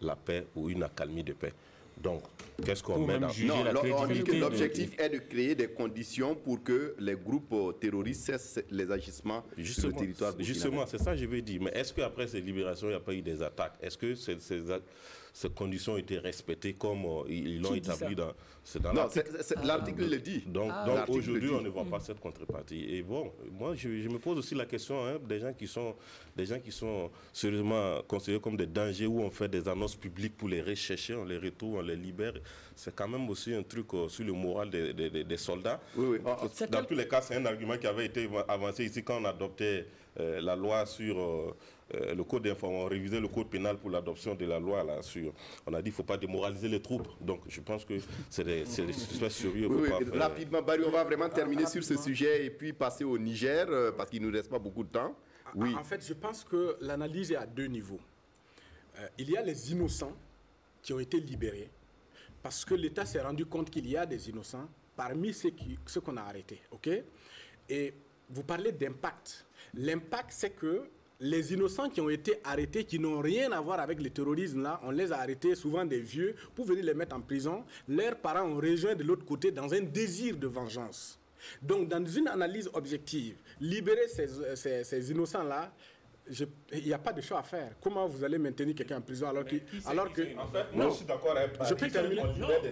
la paix ou une accalmie de paix. Donc, qu'est-ce qu'on met dans... Non, on dit que l'objectif est de créer des conditions pour que les groupes terroristes cessent les agissements sur le territoire burkinabé. Justement, c'est ça que je veux dire. Mais est-ce qu'après ces libérations, il n'y a pas eu des attaques? Est-ce que ces conditions ont été respectées comme ils l'ont établi dans l'article? L'article le dit. Donc aujourd'hui, on ne voit pas cette contrepartie. Et bon, moi, je me pose aussi la question des gens qui sont sérieusement considérés comme des dangers, où on fait des annonces publiques pour les rechercher, on les retrouve, on les libère. C'est quand même aussi un truc sur le moral des soldats. Oui. Dans tous les cas, c'est un argument qui avait été avancé ici quand on adoptait la loi sur le code d'information, on révisait le code pénal pour l'adoption de la loi là, on a dit qu'il ne faut pas démoraliser les troupes. Donc je pense que c'est des sujets sérieux. Rapidement, Barry, on va vraiment terminer sur ce sujet et puis passer au Niger parce qu'il ne nous reste pas beaucoup de temps. Oui. En fait, je pense que l'analyse est à deux niveaux. Il y a les innocents qui ont été libérés parce que l'État s'est rendu compte qu'il y a des innocents parmi ceux qu'on a arrêtés. Okay? Et vous parlez d'impact. L'impact, c'est que les innocents qui ont été arrêtés, qui n'ont rien à voir avec le terrorisme, là, on les a arrêtés, souvent des vieux, pour venir les mettre en prison. Leurs parents ont rejoint de l'autre côté dans un désir de vengeance. Donc, dans une analyse objective, libérer ces innocents-là, il n'y a pas de choix à faire. Comment vous allez maintenir quelqu'un en prison alors que... En fait, moi, je suis d'accord avec... Je peux terminer.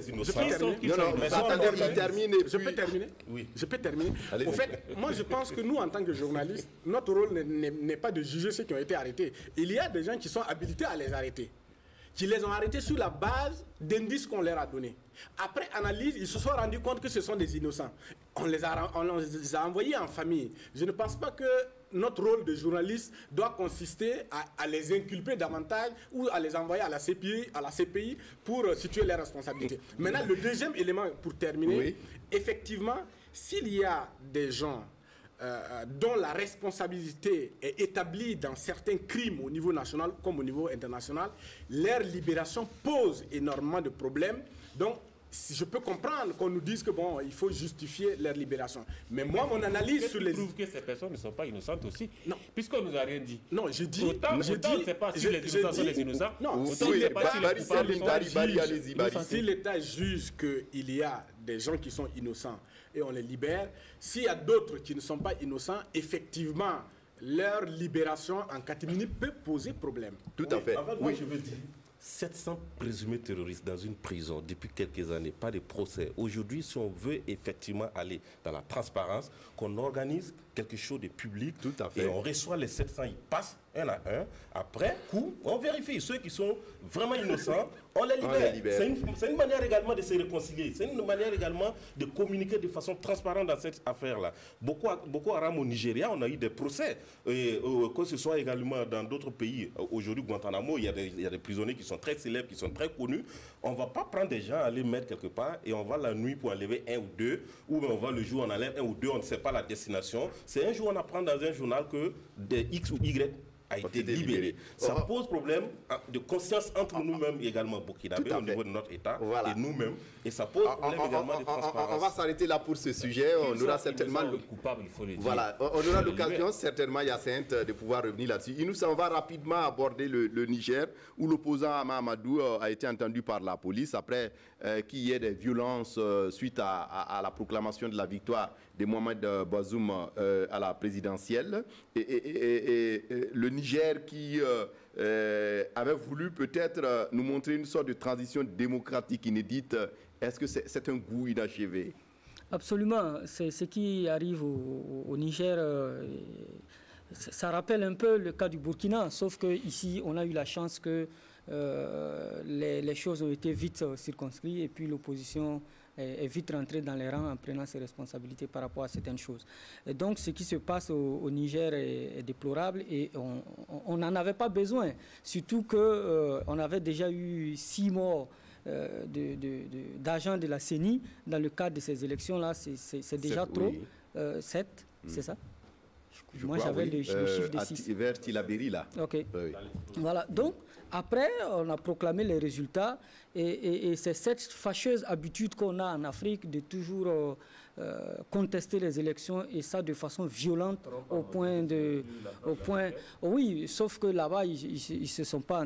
Oui. Je peux terminer. Au fait, moi, je pense que nous, en tant que journalistes, notre rôle n'est pas de juger ceux qui ont été arrêtés. Il y a des gens qui sont habilités à les arrêter, qui les ont arrêtés sur la base d'indices qu'on leur a donnés. Après analyse, ils se sont rendus compte que ce sont des innocents. On les a envoyés en famille. Je ne pense pas que notre rôle de journaliste doit consister à les inculper davantage ou à les envoyer à la CPI pour situer les responsabilités. Maintenant, le deuxième élément, pour terminer, effectivement, s'il y a des gens dont la responsabilité est établie dans certains crimes au niveau national comme au niveau international, leur libération pose énormément de problèmes. Donc, je peux comprendre qu'on nous dise que bon, il faut justifier leur libération. Mais moi, mon analyse sur les... prouve que ces personnes ne sont pas innocentes aussi. Non. Puisqu'on nous a rien dit. Non, j'ai dit... Autant on ne sait pas si les innocents sont les innocents. Non, si l'État juge qu'il y a des gens qui sont innocents et on les libère, s'il y a d'autres qui ne sont pas innocents, effectivement, leur libération en catimini peut poser problème. Tout à fait. En fait, moi, je veux dire... 700 présumés terroristes dans une prison depuis quelques années, pas de procès. Aujourd'hui, si on veut effectivement aller dans la transparence, qu'on organise quelque chose de public, tout à fait. Et on reçoit les 700, ils passent un à un. Après, coup, on vérifie ceux qui sont vraiment innocents, on les libère. C'est une manière également de se réconcilier. C'est une manière également de communiquer de façon transparente dans cette affaire-là. Boko Haram au Nigeria, on a eu des procès. Et que ce soit également dans d'autres pays. Aujourd'hui, Guantanamo, il y a des prisonniers qui sont très célèbres, qui sont très connus. On ne va pas prendre des gens, aller mettre quelque part et on va la nuit pour enlever un ou deux, ou on va le jour, on enlève un ou deux, on ne sait pas la destination. C'est un jour, on apprend dans un journal que des X ou Y a été libéré. Ça pose problème de conscience entre nous-mêmes également, burkinabés, au niveau de notre État et nous-mêmes. Et ça pose problème également de transparence. On va s'arrêter là pour ce sujet. On aura certainement l'occasion, certainement, Hyacinthe, de pouvoir revenir là-dessus. On va rapidement aborder le Niger, où l'opposant Hama Amadou a été entendu par la police après qu'il y ait des violences suite à la proclamation de la victoire de Mohamed Bazoum à la présidentielle. Et le Niger qui avait voulu peut-être nous montrer une sorte de transition démocratique inédite. Est-ce que c'est un goût inachevé? Absolument. C'est ce qui arrive au Niger. Ça rappelle un peu le cas du Burkina, sauf qu'ici, on a eu la chance que les choses ont été vite circonscrites et puis l'opposition est vite rentrée dans les rangs en prenant ses responsabilités par rapport à certaines choses. Et donc, ce qui se passe au Niger est déplorable et on n'en avait pas besoin. Surtout qu'on avait déjà eu 6 morts d'agents de la CENI dans le cadre de ces élections-là. C'est déjà trop. 7, c'est ça? Moi, j'avais le chiffre de 6. Vers Tilaberi, là. OK. Oui. Voilà. Donc, après, on a proclamé les résultats et c'est cette fâcheuse habitude qu'on a en Afrique de toujours contester les élections et ça de façon violente au point de... Oui, sauf que là-bas, ils ne se sont pas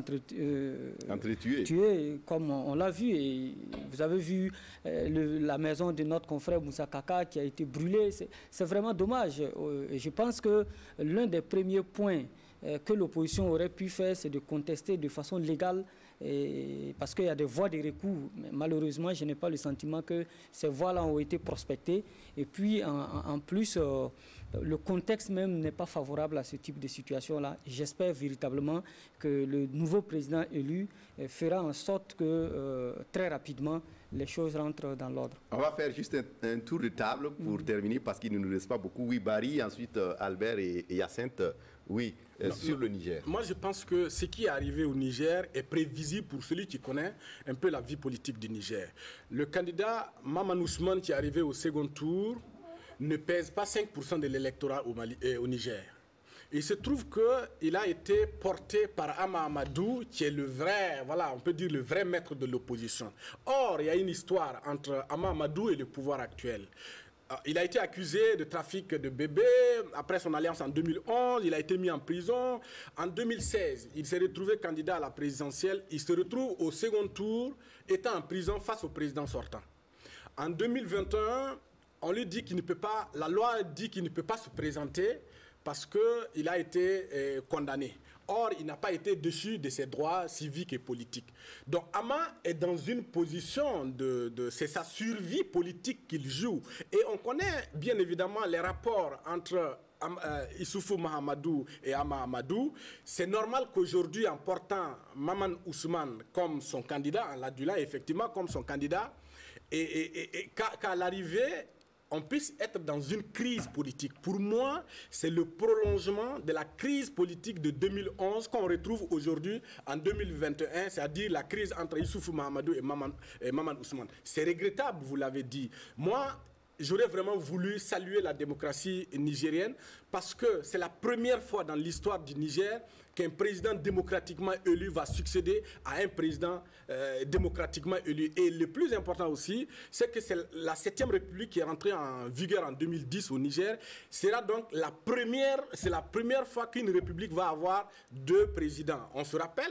tués, comme on l'a vu. Et vous avez vu la maison de notre confrère Moussa Kaka qui a été brûlée. C'est vraiment dommage. Et je pense que l'un des premiers points que l'opposition aurait pu faire, c'est de contester de façon légale, parce qu'il y a des voies de recours. Mais malheureusement, je n'ai pas le sentiment que ces voies-là ont été prospectées. Et puis, en plus, le contexte même n'est pas favorable à ce type de situation-là. J'espère véritablement que le nouveau président élu fera en sorte que, très rapidement, les choses rentrent dans l'ordre. On va faire juste un tour de table pour terminer, parce qu'il ne nous reste pas beaucoup. Oui, Barry, ensuite Albert et Hyacinthe. Oui, sur le Niger. Moi, je pense que ce qui est arrivé au Niger est prévisible pour celui qui connaît un peu la vie politique du Niger. Le candidat Maman Ousmane qui est arrivé au second tour ne pèse pas 5% de l'électorat au Niger. Il se trouve qu'il a été porté par Ama Amadou, qui est le vrai, voilà, on peut dire le vrai maître de l'opposition. Or, il y a une histoire entre Ama Amadou et le pouvoir actuel. Il a été accusé de trafic de bébés. Après son alliance en 2011, il a été mis en prison. En 2016, il s'est retrouvé candidat à la présidentielle. Il se retrouve au second tour, étant en prison face au président sortant. En 2021, on lui dit qu'il ne peut pas, la loi dit qu'il ne peut pas se présenter parce qu'il a été condamné. Or, il n'a pas été déchu de ses droits civiques et politiques. Donc, Ama est dans une position c'est sa survie politique qu'il joue. Et on connaît bien évidemment les rapports entre Issoufou Mahamadou et Ama Amadou. C'est normal qu'aujourd'hui, en portant Maman Ousmane comme son candidat, en l'adulant effectivement comme son candidat, et qu'à l'arrivée, on puisse être dans une crise politique. Pour moi, c'est le prolongement de la crise politique de 2011 qu'on retrouve aujourd'hui en 2021, c'est-à-dire la crise entre Issoufou Mahamadou et Maman Ousmane. C'est regrettable, vous l'avez dit. Moi, j'aurais vraiment voulu saluer la démocratie nigérienne parce que c'est la première fois dans l'histoire du Niger qu'un président démocratiquement élu va succéder à un président démocratiquement élu. Et le plus important aussi, c'est que c'est la 7e République qui est rentrée en vigueur en 2010 au Niger. Sera donc c'est la première fois qu'une République va avoir 2 présidents. On se rappelle,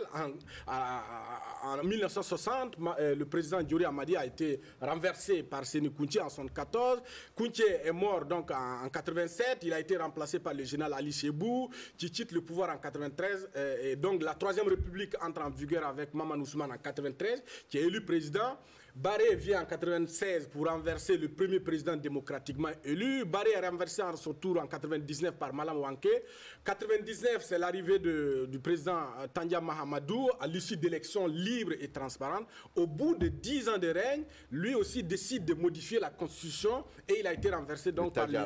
en 1960, le président Diori Amadi a été renversé par Séné Kounché en 1974. Kounché est mort donc en 1987. Il a été remplacé par le général Ali Chebou, qui quitte le pouvoir en 1993. Et donc la 3e République entre en vigueur avec Maman Ousmane en 1993, qui est élu président. Barré vient en 1996 pour renverser le premier président démocratiquement élu. Barré est renversé en son tour en 1999 par Malam Wanké. 1999, c'est l'arrivée du président Tandia Mahamadou à l'issue d'élections libres et transparentes. Au bout de 10 ans de règne, lui aussi décide de modifier la constitution et il a été renversé donc par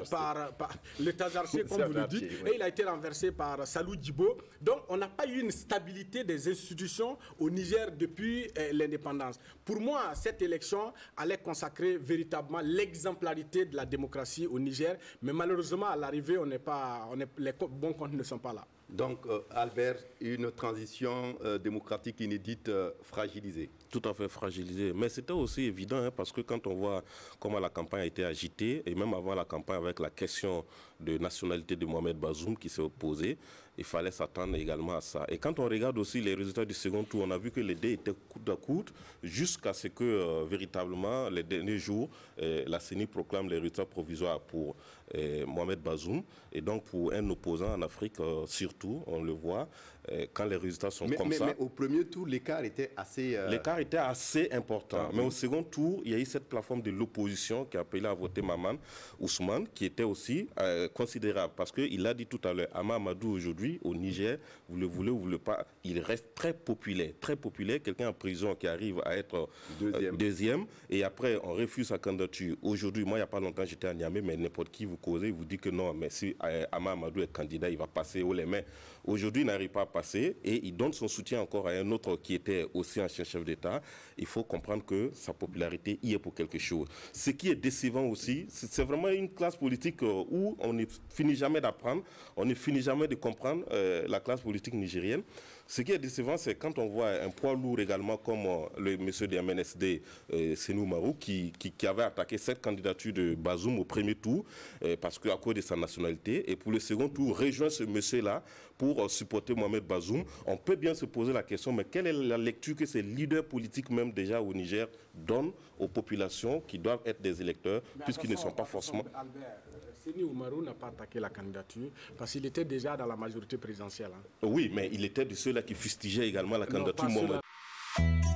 le Tajarché, comme vous le dites, et il a été renversé par Salou Djibo. Donc on n'a pas eu une stabilité des institutions au Niger depuis l'indépendance. Pour moi, cette élection allait consacrer véritablement l'exemplarité de la démocratie au Niger, mais malheureusement à l'arrivée, les bons comptes ne sont pas là. Donc, Albert, une transition démocratique inédite fragilisée. Tout à fait fragilisée. Mais c'était aussi évident, hein, parce que quand on voit comment la campagne a été agitée, et même avant la campagne avec la question de nationalité de Mohamed Bazoum qui s'est opposée, il fallait s'attendre également à ça. Et quand on regarde aussi les résultats du second tour, on a vu que les dés étaient coude à coude jusqu'à ce que véritablement, les derniers jours, la CENI proclame les résultats provisoires pour Mohamed Bazoum. Et donc pour un opposant en Afrique, surtout, on le voit, quand les résultats sont comme ça. Mais au premier tour, l'écart était assez... L'écart était assez important. Mais au second tour, il y a eu cette plateforme de l'opposition qui a appelé à voter Maman Ousmane, qui était aussi considérable. Parce qu'il a dit tout à l'heure, Ama Amadou aujourd'hui, au Niger, vous le voulez ou vous ne le voulez pas, il reste très populaire. Très populaire, quelqu'un en prison qui arrive à être deuxième. Et après, on refuse sa candidature. Aujourd'hui, moi, il n'y a pas longtemps, j'étais à Niamey, mais n'importe qui vous causez, vous dit que non, mais si Ama Amadou est candidat, il va passer haut les mains. Aujourd'hui, il n'arrive pas à passer et il donne son soutien encore à un autre qui était aussi ancien chef d'État. Il faut comprendre que sa popularité y est pour quelque chose. Ce qui est décevant aussi, c'est vraiment une classe politique où on ne finit jamais d'apprendre, on ne finit jamais de comprendre la classe politique nigérienne. Ce qui est décevant, c'est quand on voit un poids lourd également comme le monsieur du MNSD, Senou Marou, qui avait attaqué cette candidature de Bazoum au premier tour, parce qu'à cause de sa nationalité, et pour le second tour, rejoint ce monsieur-là pour supporter Mohamed Bazoum. On peut bien se poser la question, mais quelle est la lecture que ces leaders politiques, même déjà au Niger, donnent aux populations qui doivent être des électeurs, puisqu'ils ne sont pas forcément... Albert, Senou Marou n'a pas attaqué la candidature parce qu'il était déjà dans la majorité présidentielle. Oui, mais il était de ceux-là qui fustigeaient également la candidature Mohamed.